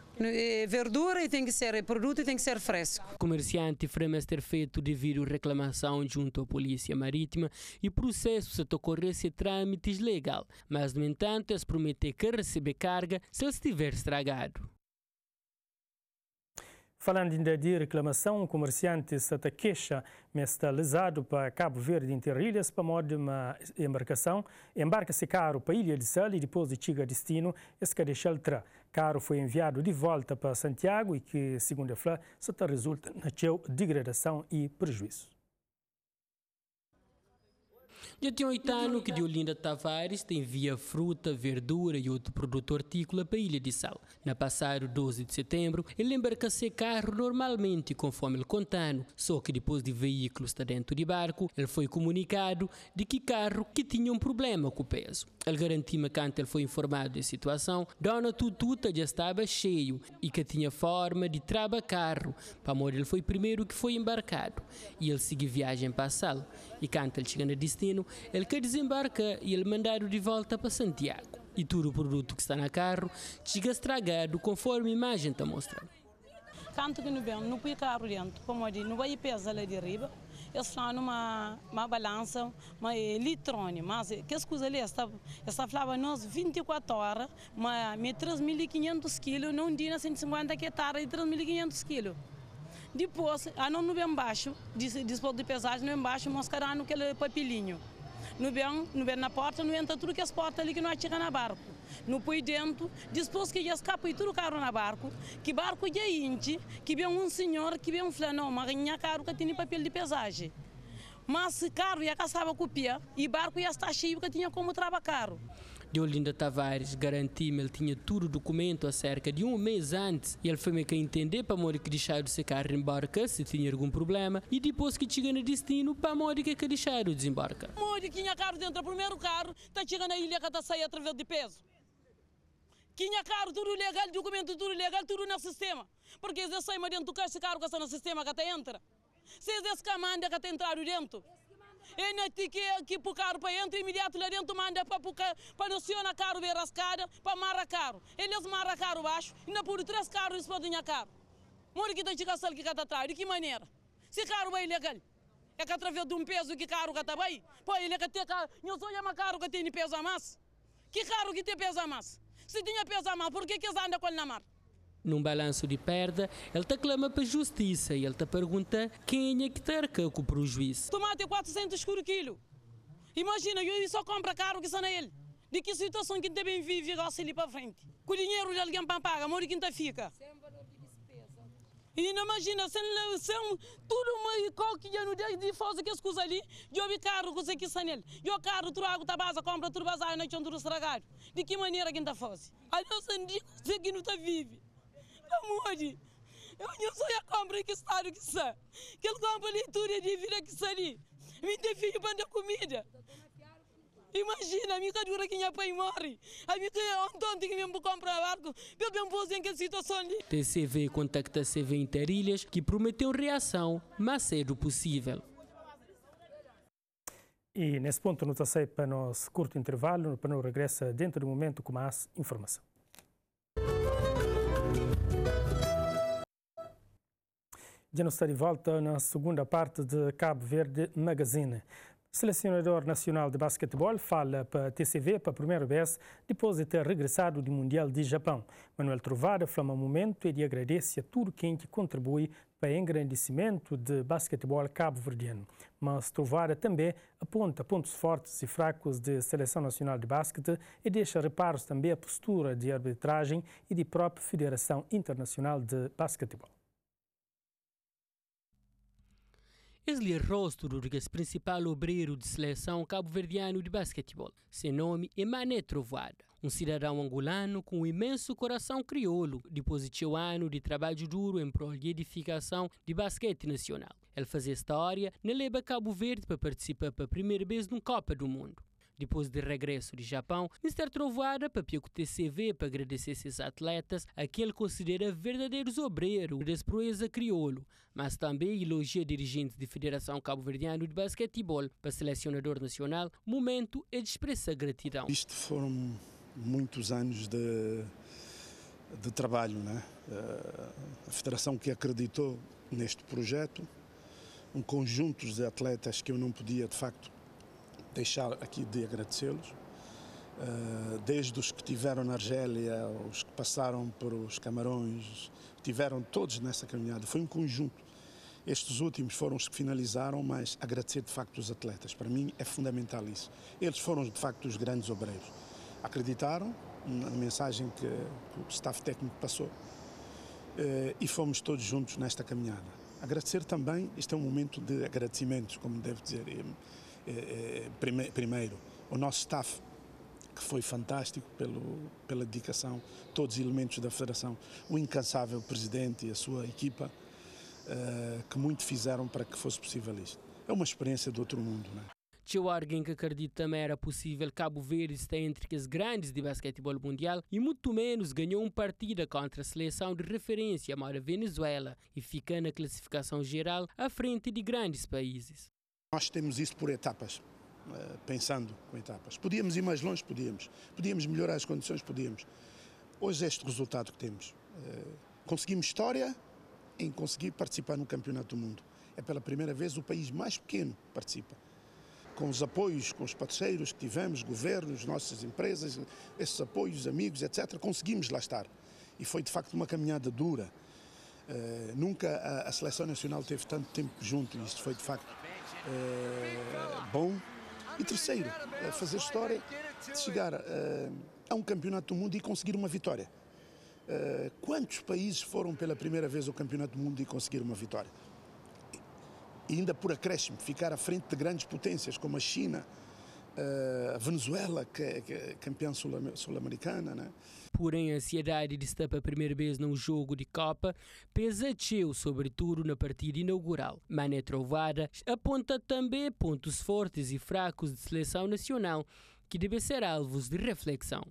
É verdura e tem que ser produto e tem que ser fresco. O comerciante frema ter feito devido reclamação junto à Polícia Marítima e processo se ocorresse trâmites legal, mas no entanto eles prometem que receber carga se ele estiver estragado. Falando ainda de reclamação, o comerciante se queixa, mas está lesado para Cabo Verde Interilhas para modo de uma embarcação. Embarca-se caro para a Ilha de Sal e depois de chegar a destino, esse que deixa ele tra. Caro foi enviado de volta para Santiago e que, segundo a F L A, se resulta na sua degradação e prejuízo. Já tem oito anos que Diolinda Tavares tem via fruta, verdura e outro produto hortícola para a Ilha de Sal. Na passado doze de setembro, ele embarca-se carro normalmente conforme ele contando, só que depois de veículo estar dentro de barco, ele foi comunicado de que carro que tinha um problema com o peso. Ele garantiu-me que ele foi informado da situação, Dona Tututa já estava cheio e que tinha forma de trabalhar carro, para modo ele foi primeiro que foi embarcado. E ele seguiu viagem para a Sal. E quando ele chega no destino, ele quer desembarcar e ele mandado de volta para Santiago. E todo o produto que está no carro chega estragado conforme a imagem está mostrando. Canto que não vem, não põe carro dentro, como eu disse, não vai pesar lá de riba. Eles estão numa uma balança, uma litrone, mas que as coisas ali, está, está falando nós vinte e quatro horas, mas três mil e quinhentos quilos, não dia cento e cinquenta hectares e três mil e quinhentos quilos. Depois, a não vem embaixo, depois de pesagem, não embaixo, mascarando aquele papilinho. Não vem, não vem na porta, não entra tudo que as portas ali que não chega na barco. no põe dentro, depois que já escapa e tudo carro na barco, que barco já inche, que vem um senhor, que vem um flanão, mas ganha carro que tem papel de pesagem. Mas carro já caçava copia e barco já está cheio que tinha como trabalhar carro. Deolinda Tavares garantiu que ele tinha tudo o documento acerca de um mês antes e ele foi que entender para morrer que deixaram de se carro embarca se tinha algum problema e depois que chega no destino para morrer que deixaram de desembarcar. Morrer que tinha carro dentro do primeiro carro, está chegando na ilha que está saindo através de peso. Tinha carro tudo legal, documento tudo legal, tudo no sistema. Porque eles saem dentro do carro, esse carro que está no sistema que está entra. Se eles comandam que está entrado dentro. E não tem que que o carro para entrar imediato lá dentro manda para para acionar carro ver rascada para marrar carro. Eles marram carro baixo e não por três carros eles podem ir carro. Mora que está de caçal que está atrás. De que maneira? Se carro é ilegal, é que através de um peso que carro que está bem, pô ele que tem carro, não só é carro que tem peso a mais. Que carro que tem peso a mais? Se tinha peso a mais, por que que eles andam com ele na mar? Num balanço de perda, ele te clama para a justiça e ele te pergunta quem é que te arca com o prejuízo. Tomate quatrocentos por quilo. Imagina, eu só compro caro que está nele. De que situação que também vive gosta ali para frente. Com o dinheiro de alguém para pagar, mora quem fica. E não imagina, sem, sem tudo uma coque já não de fazer que as coisas ali, eu vi carro que que está nele. Eu carro, trago, tabasa, compra, tudo bazar, não tinha tudo estragado. De que maneira que está faz? A não sei que não está vive. Amor, eu não sou a compra que está que está. Que ele compra ali tudo de vida que está ali. Me tem filho para dar comida. Imagina, a minha cadura que minha pai morre. A minha que é um tonto que mesmo compra barco. Eu bem pôs em que situação ali. T C V contacta C V Interilhas que prometeu reação mais cedo possível. E nesse ponto, não sei para nosso curto intervalo, para não regressa dentro do momento com mais informação. Já não está de volta na segunda parte de Cabo Verde Magazine. O selecionador nacional de basquetebol fala para a T C V para a primeira vez depois de ter regressado do Mundial de Japão. Manuel Trovada fala um momento e agradece a tudo quem contribui para o engrandecimento de basquetebol cabo-verdiano. Mas Trovada também aponta pontos fortes e fracos da Seleção Nacional de Basquete e deixa reparos também a postura de arbitragem e de própria Federação Internacional de Basquetebol. Ele é rosto do principal obreiro de seleção cabo-verdiano de basquetebol. Seu nome é Mané Trovada, um cidadão angolano com um imenso coração crioulo, depois de um ano de trabalho duro em prol de edificação de basquete nacional. Ele fazia história na leva Cabo Verde para participar pela primeira vez numa Copa do Mundo. Depois de regresso de Japão, mister Trovada papia com o T C V para agradecer esses atletas a que ele considera verdadeiros obreiros da proeza crioulo, mas também elogia dirigentes da Federação Cabo-Verdiana de Basquetebol para selecionador nacional. Momento é de expressar gratidão. Isto foram muitos anos de, de trabalho, né? A Federação que acreditou neste projeto, um conjunto de atletas que eu não podia, de facto, deixar aqui de agradecê-los, desde os que tiveram na Argélia, os que passaram por os Camarões, tiveram todos nessa caminhada, foi um conjunto. Estes últimos foram os que finalizaram, mas agradecer de facto os atletas, para mim é fundamental isso. Eles foram de facto os grandes obreiros. Acreditaram na mensagem que o staff técnico passou e fomos todos juntos nesta caminhada. Agradecer também, este é um momento de agradecimentos, como devo dizer. Primeiro, o nosso staff, que foi fantástico pelo, pela dedicação, todos os elementos da Federação, o incansável presidente e a sua equipa, uh, que muito fizeram para que fosse possível isto. É uma experiência de outro mundo, não é? Tinha alguém que acredita também era possível Cabo Verde estar entre as grandes de basquetebol mundial e muito menos ganhou uma partida contra a seleção de referência, a Venezuela, e fica na classificação geral à frente de grandes países. Nós temos isso por etapas, pensando com etapas. Podíamos ir mais longe? Podíamos. Podíamos melhorar as condições? Podíamos. Hoje é este resultado que temos. Conseguimos história em conseguir participar no Campeonato do Mundo. É pela primeira vez o país mais pequeno participa. Com os apoios, com os parceiros que tivemos, governos, nossas empresas, esses apoios, amigos, etcétera, conseguimos lá estar. E foi de facto uma caminhada dura. Nunca a, a Seleção Nacional teve tanto tempo junto e isto foi de facto É, bom. E terceiro, é fazer história, de chegar a, a um campeonato do mundo e conseguir uma vitória. Uh, quantos países foram pela primeira vez ao campeonato do mundo e conseguiram uma vitória? E ainda por acréscimo, ficar à frente de grandes potências como a China, uh, a Venezuela, que é, que é campeã sul-americana, né? Porém, a ansiedade de estar pela primeira vez num jogo de Copa pesa cheio, sobretudo na partida inaugural. Mané Trovada aponta também pontos fortes e fracos de seleção nacional que devem ser alvos de reflexão.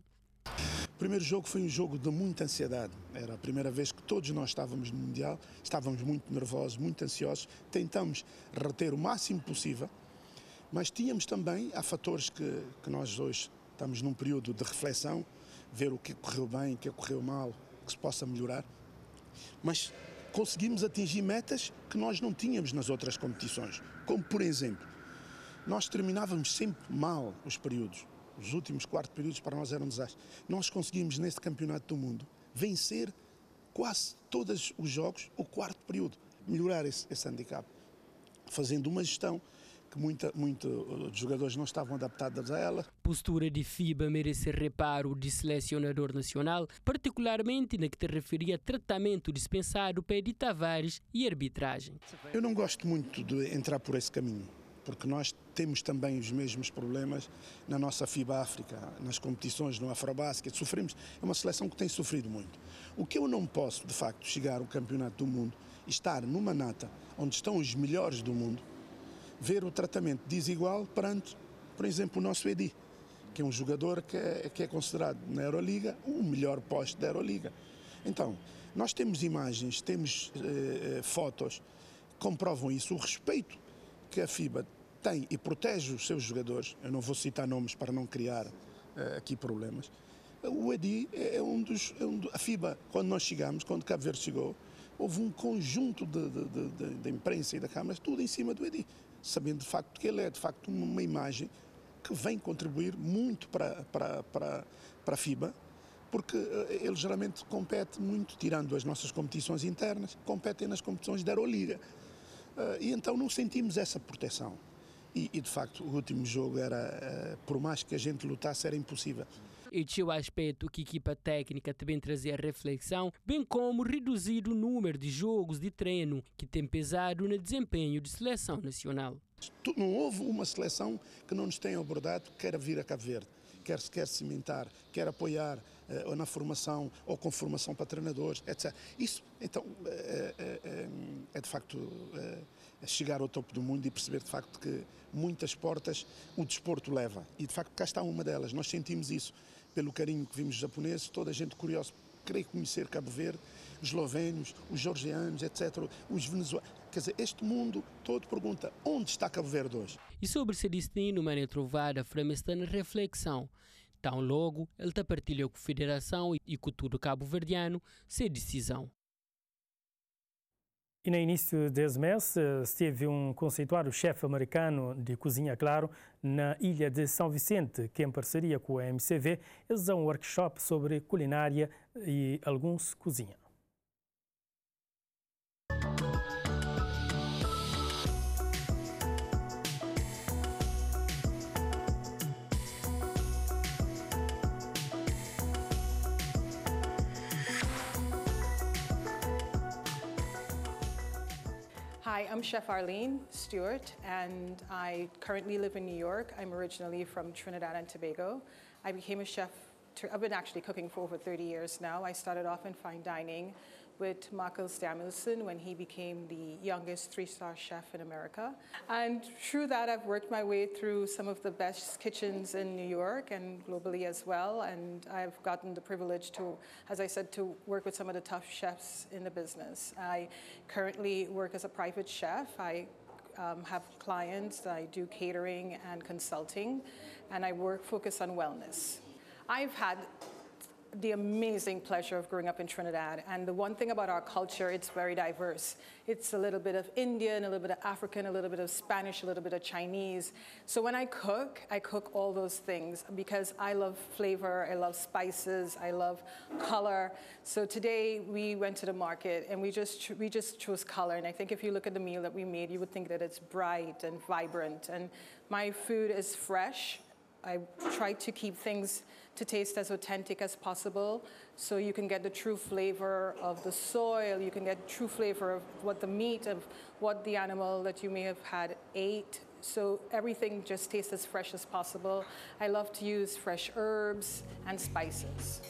O primeiro jogo foi um jogo de muita ansiedade. Era a primeira vez que todos nós estávamos no Mundial, estávamos muito nervosos, muito ansiosos, tentamos reter o máximo possível, mas tínhamos também, há fatores que, que nós hoje estamos num período de reflexão, ver o que correu bem, o que correu mal, que se possa melhorar, mas conseguimos atingir metas que nós não tínhamos nas outras competições, como por exemplo, nós terminávamos sempre mal os períodos. Os últimos quatro períodos para nós eram um desastre. Nós conseguimos, neste campeonato do mundo, vencer quase todos os jogos o quarto período. Melhorar esse, esse handicap, fazendo uma gestão que muita, muito, os jogadores não estavam adaptados a ela. Postura de FIBA merece reparo de selecionador nacional, particularmente na que te referia a tratamento dispensado para Edi Tavares e arbitragem. Eu não gosto muito de entrar por esse caminho, porque nós temos também os mesmos problemas na nossa FIBA África, nas competições no Afrobasket, sofremos, é uma seleção que tem sofrido muito. O que eu não posso, de facto, chegar ao campeonato do mundo e estar numa nata onde estão os melhores do mundo, ver o tratamento desigual perante, por exemplo, o nosso Edi, que é um jogador que é, que é considerado na Euroliga o melhor poste da Euroliga. Então, nós temos imagens, temos eh, fotos que comprovam isso, o respeito que a FIBA tem e protege os seus jogadores. Eu não vou citar nomes para não criar uh, aqui problemas. O Edi é um dos... É um do, a FIBA, quando nós chegamos, quando Cabo Verde chegou, houve um conjunto de, de, de, de, de imprensa e da Câmara, tudo em cima do Edi, sabendo de facto que ele é de facto uma, uma imagem que vem contribuir muito para, para, para, para a FIBA, porque uh, ele geralmente compete muito, tirando as nossas competições internas, competem nas competições da Euroliga. Uh, e então não sentimos essa proteção. E, e de facto o último jogo era, uh, por mais que a gente lutasse, era impossível. Este é o aspecto que a equipa técnica também trazia reflexão, bem como reduzir o número de jogos de treino que tem pesado no desempenho de seleção nacional. Não houve uma seleção que não nos tenha abordado que queira vir a Cabo Verde, quer se quer cimentar, quer apoiar uh, na formação ou com formação para treinadores, etcétera. Isso, então, é, é, é de facto é chegar ao topo do mundo e perceber de facto que muitas portas o desporto leva. E de facto cá está uma delas. Nós sentimos isso pelo carinho que vimos os japoneses, toda a gente curiosa, querer conhecer Cabo Verde, os eslovenos, os georgianos, etcétera, os venezuelanos. Quer dizer, este mundo todo pergunta onde está Cabo Verde hoje? E sobre esse destino, Mané Trovada Frame está na reflexão. Tão logo, ele está partilhou com a Federação e com todo o cabo-verdiano sua decisão. E no início desse mês esteve um conceituado chefe americano de cozinha, claro, na ilha de São Vicente, que em parceria com a M C V, eles dão um workshop sobre culinária e alguns cozinha. Hi, I'm Chef Arlene Stewart, and I currently live in New York. I'm originally from Trinidad and Tobago. I became a chef, I've been actually cooking for over thirty years now. I started off in fine dining with Michael Samuelson when he became the youngest three-star chef in America. And through that, I've worked my way through some of the best kitchens in New York and globally as well. And I've gotten the privilege to, as I said, to work with some of the tough chefs in the business. I currently work as a private chef. I um, have clients, I do catering and consulting, and I work focus on wellness. I've had the amazing pleasure of growing up in Trinidad, and the one thing about our culture, it's very diverse. It's a little bit of Indian, a little bit of African, a little bit of Spanish, a little bit of Chinese. So when I cook, I cook all those things because I love flavor, I love spices, I love color. So today we went to the market and we just we just chose color, and I think if you look at the meal that we made, you would think that it's bright and vibrant, and my food is fresh. I try to keep things to taste as authentic as possible, so you can get the true flavor of the soil, you can get true flavor of what the meat, of what the animal that you may have had ate, so everything just tastes as fresh as possible. I love to use fresh herbs and spices.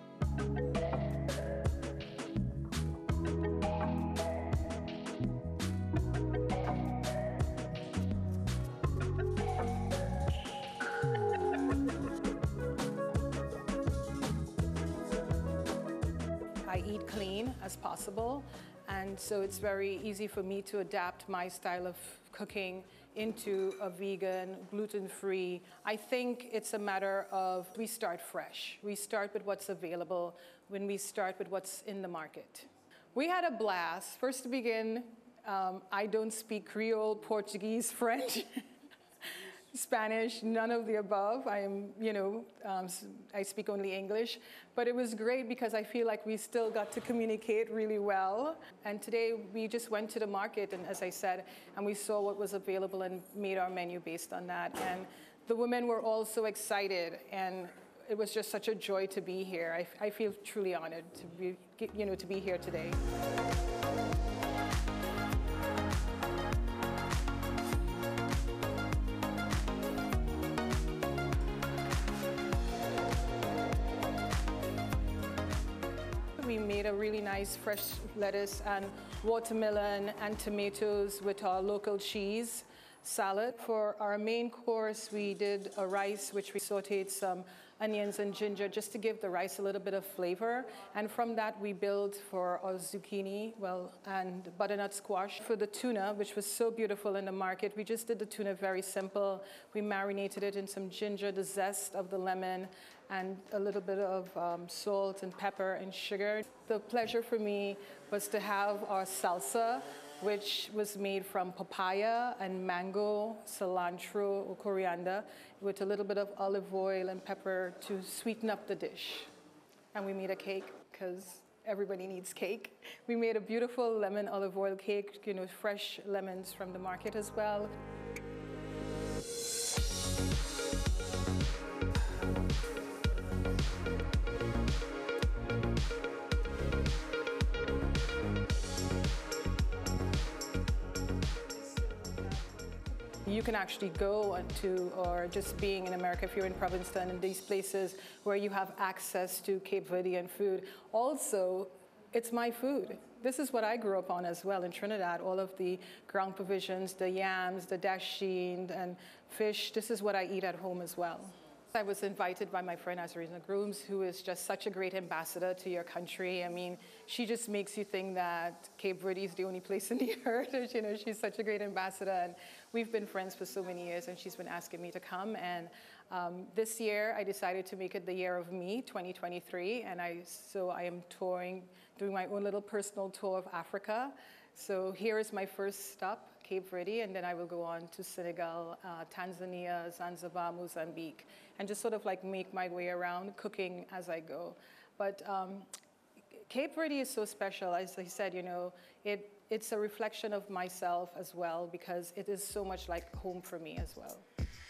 I eat clean as possible, and so it's very easy for me to adapt my style of cooking into a vegan, gluten-free. I think it's a matter of we start fresh. We start with what's available when we start with what's in the market. We had a blast. First to begin, um, I don't speak Creole, Portuguese, French, Spanish, none of the above. I am, you know, um, I speak only English, but it was great because I feel like we still got to communicate really well. And today we just went to the market, and as I said, and we saw what was available and made our menu based on that. And the women were all so excited, and it was just such a joy to be here. I, I feel truly honored to be, you know, to be here today. We made a really nice fresh lettuce and watermelon and tomatoes with our local cheese salad. For our main course, we did a rice which we sauteed some onions and ginger just to give the rice a little bit of flavor. And from that, we built for our zucchini, well, and butternut squash. For the tuna, which was so beautiful in the market, we just did the tuna very simple. We marinated it in some ginger, the zest of the lemon, and a little bit of um, salt and pepper and sugar. The pleasure for me was to have our salsa, which was made from papaya and mango, cilantro or coriander, with a little bit of olive oil and pepper to sweeten up the dish. And we made a cake, because everybody needs cake. We made a beautiful lemon olive oil cake, you know, fresh lemons from the market as well. You can actually go to, or just being in America, if you're in Provincetown and these places where you have access to Cape Verdean food. Also, it's my food. This is what I grew up on as well in Trinidad, all of the ground provisions, the yams, the dasheen, and fish. This is what I eat at home as well. I was invited by my friend Azarina Grooms, who is just such a great ambassador to your country. I mean, she just makes you think that Cape Verde is the only place in the earth. You know, she's such a great ambassador, and we've been friends for so many years, and she's been asking me to come. And um, this year, I decided to make it the year of me, twenty twenty-three, and I so I am touring, doing my own little personal tour of Africa. So here is my first stop, Cape Verde, and then I will go on to Senegal, uh, Tanzania, Zanzibar, Mozambique, and just sort of like make my way around, cooking as I go. But um, Cape Verde is so special. As I said, you know, it, it's a reflection of myself as well, because it is so much like home for me as well.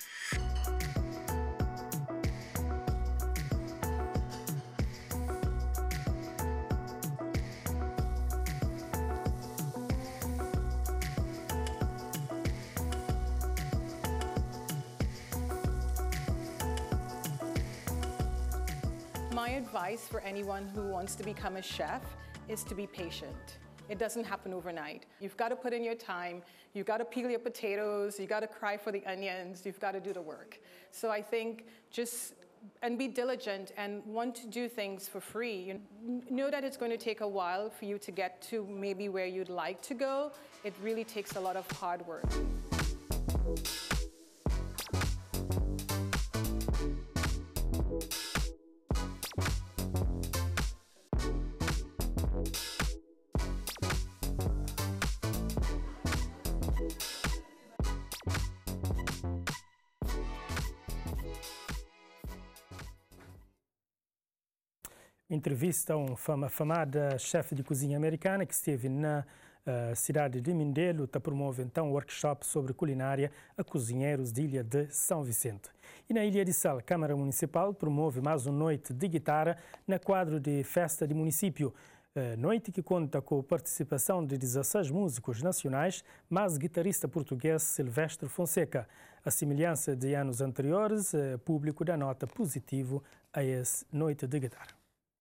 My advice for anyone who wants to become a chef is to be patient. It doesn't happen overnight. You've got to put in your time. You've got to peel your potatoes. You've got to cry for the onions. You've got to do the work. So I think just, and be diligent and want to do things for free. You know that it's going to take a while for you to get to maybe where you'd like to go. It really takes a lot of hard work. Entrevista a uma fama, famada chefe de cozinha americana que esteve na A cidade de Mindelo está promove então um workshop sobre culinária a cozinheiros de Ilha de São Vicente. E na Ilha de Sal, a Câmara Municipal promove mais uma noite de guitarra na quadro de festa de município. A noite que conta com a participação de dezesseis músicos nacionais, mais guitarrista português Silvestre Fonseca. A semelhança de anos anteriores, o público dá nota positivo a essa noite de guitarra.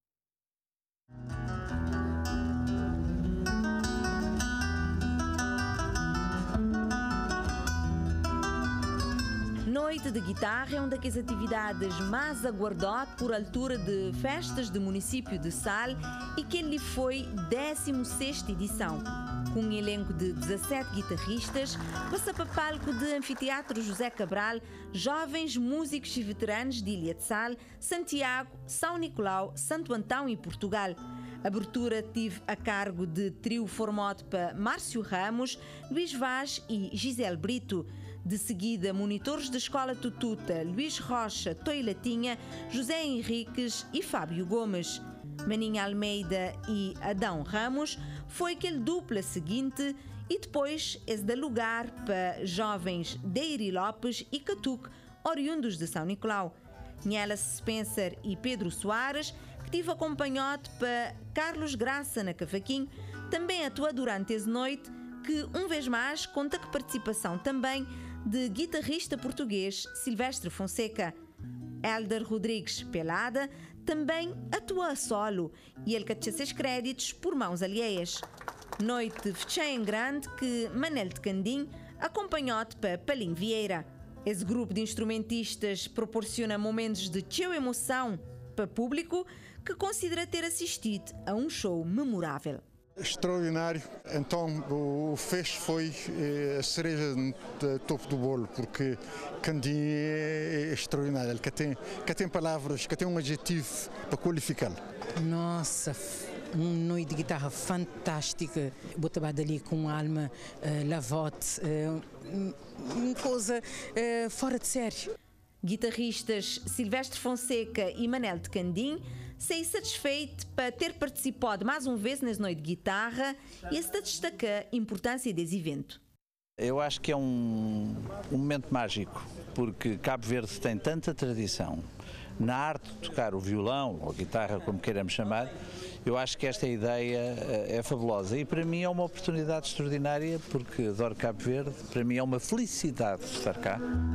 Noite de guitarra é uma das atividades mais aguardadas por altura de festas do município de Sal e que ele foi décima sexta edição. Com um elenco de dezassete guitarristas, passa para palco de Anfiteatro José Cabral, jovens músicos e veteranos de Ilha de Sal, Santiago, São Nicolau, Santo Antão e Portugal. A abertura tive a cargo de trio formado para Márcio Ramos, Luís Vaz e Gisele Brito. De seguida, monitores da Escola Tututa, Luís Rocha, Toilatinha, José Henriques e Fábio Gomes. Maninha Almeida e Adão Ramos foi aquele dupla seguinte e depois esse dá lugar para jovens Deiri Lopes e Catuque, oriundos de São Nicolau. Niela Spencer e Pedro Soares, que tive acompanhado para Carlos Graça na cavaquinho, também atua durante essa noite, que, uma vez mais, conta com participação também de guitarrista português Silvestre Fonseca. Hélder Rodrigues Pelada também atua a solo e ele catou seus créditos por mãos alheias. Noite fechada em grande que Manel de Candim acompanhou-te para Palim Vieira. Esse grupo de instrumentistas proporciona momentos de cheia emoção para público que considera ter assistido a um show memorável. Extraordinário. Então o fecho foi a cereja do topo do bolo, porque Candim é extraordinário. Ele que tem, que tem palavras, que tem um adjetivo para qualificá-lo. Nossa, uma noite de guitarra fantástica. Vou trabalhar ali com alma, uh, lavote, uh, uma coisa uh, fora de série. Guitarristas Silvestre Fonseca e Manel de Candim saí satisfeito para ter participado mais uma vez nessa noite de guitarra e a se destacar a importância desse evento. Eu acho que é um, um momento mágico, porque Cabo Verde tem tanta tradição na arte de tocar o violão, ou a guitarra, como queiramos chamar. Eu acho que esta ideia é fabulosa e para mim é uma oportunidade extraordinária, porque adoro Cabo Verde, para mim é uma felicidade estar cá.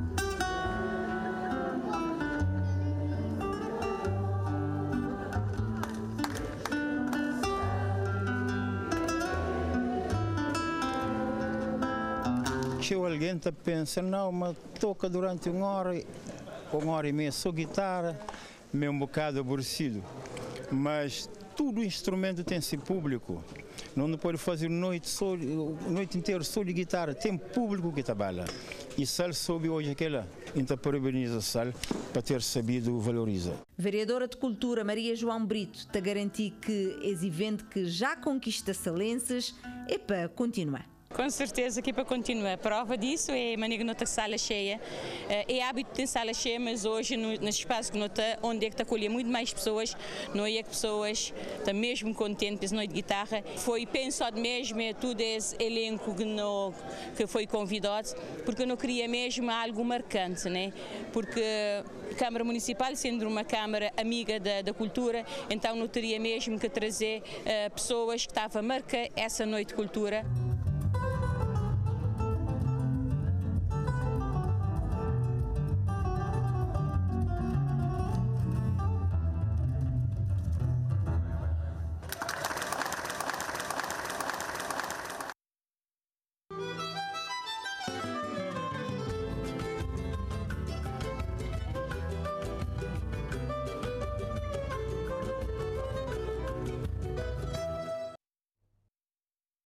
Se alguém está pensando, não, mas toca durante uma hora, uma hora e meia só guitarra, meio um bocado aborrecido. Mas todo instrumento tem seu público. Não pode fazer noite, só, noite inteira só de guitarra, tem público que trabalha. E Sal soube hoje aquela, então parabeniza Sal para ter sabido valorizar. Vereadora de Cultura Maria João Brito te garantir que esse evento que já conquista salenses é para continuar. Com certeza que para continuar. A prova disso é a maneira que nós sala cheia. É hábito de ter sala cheia, mas hoje, no, nesse espaço que nós está, onde é que está acolher muito mais pessoas, não é que pessoas estão mesmo contentes com a noite de guitarra. Foi pensado mesmo, é tudo esse elenco que, não, que foi convidado, porque eu não queria mesmo algo marcante, né? Porque a Câmara Municipal, sendo uma Câmara amiga da, da cultura, então não teria mesmo que trazer uh, pessoas que estavam a marcar essa noite de cultura.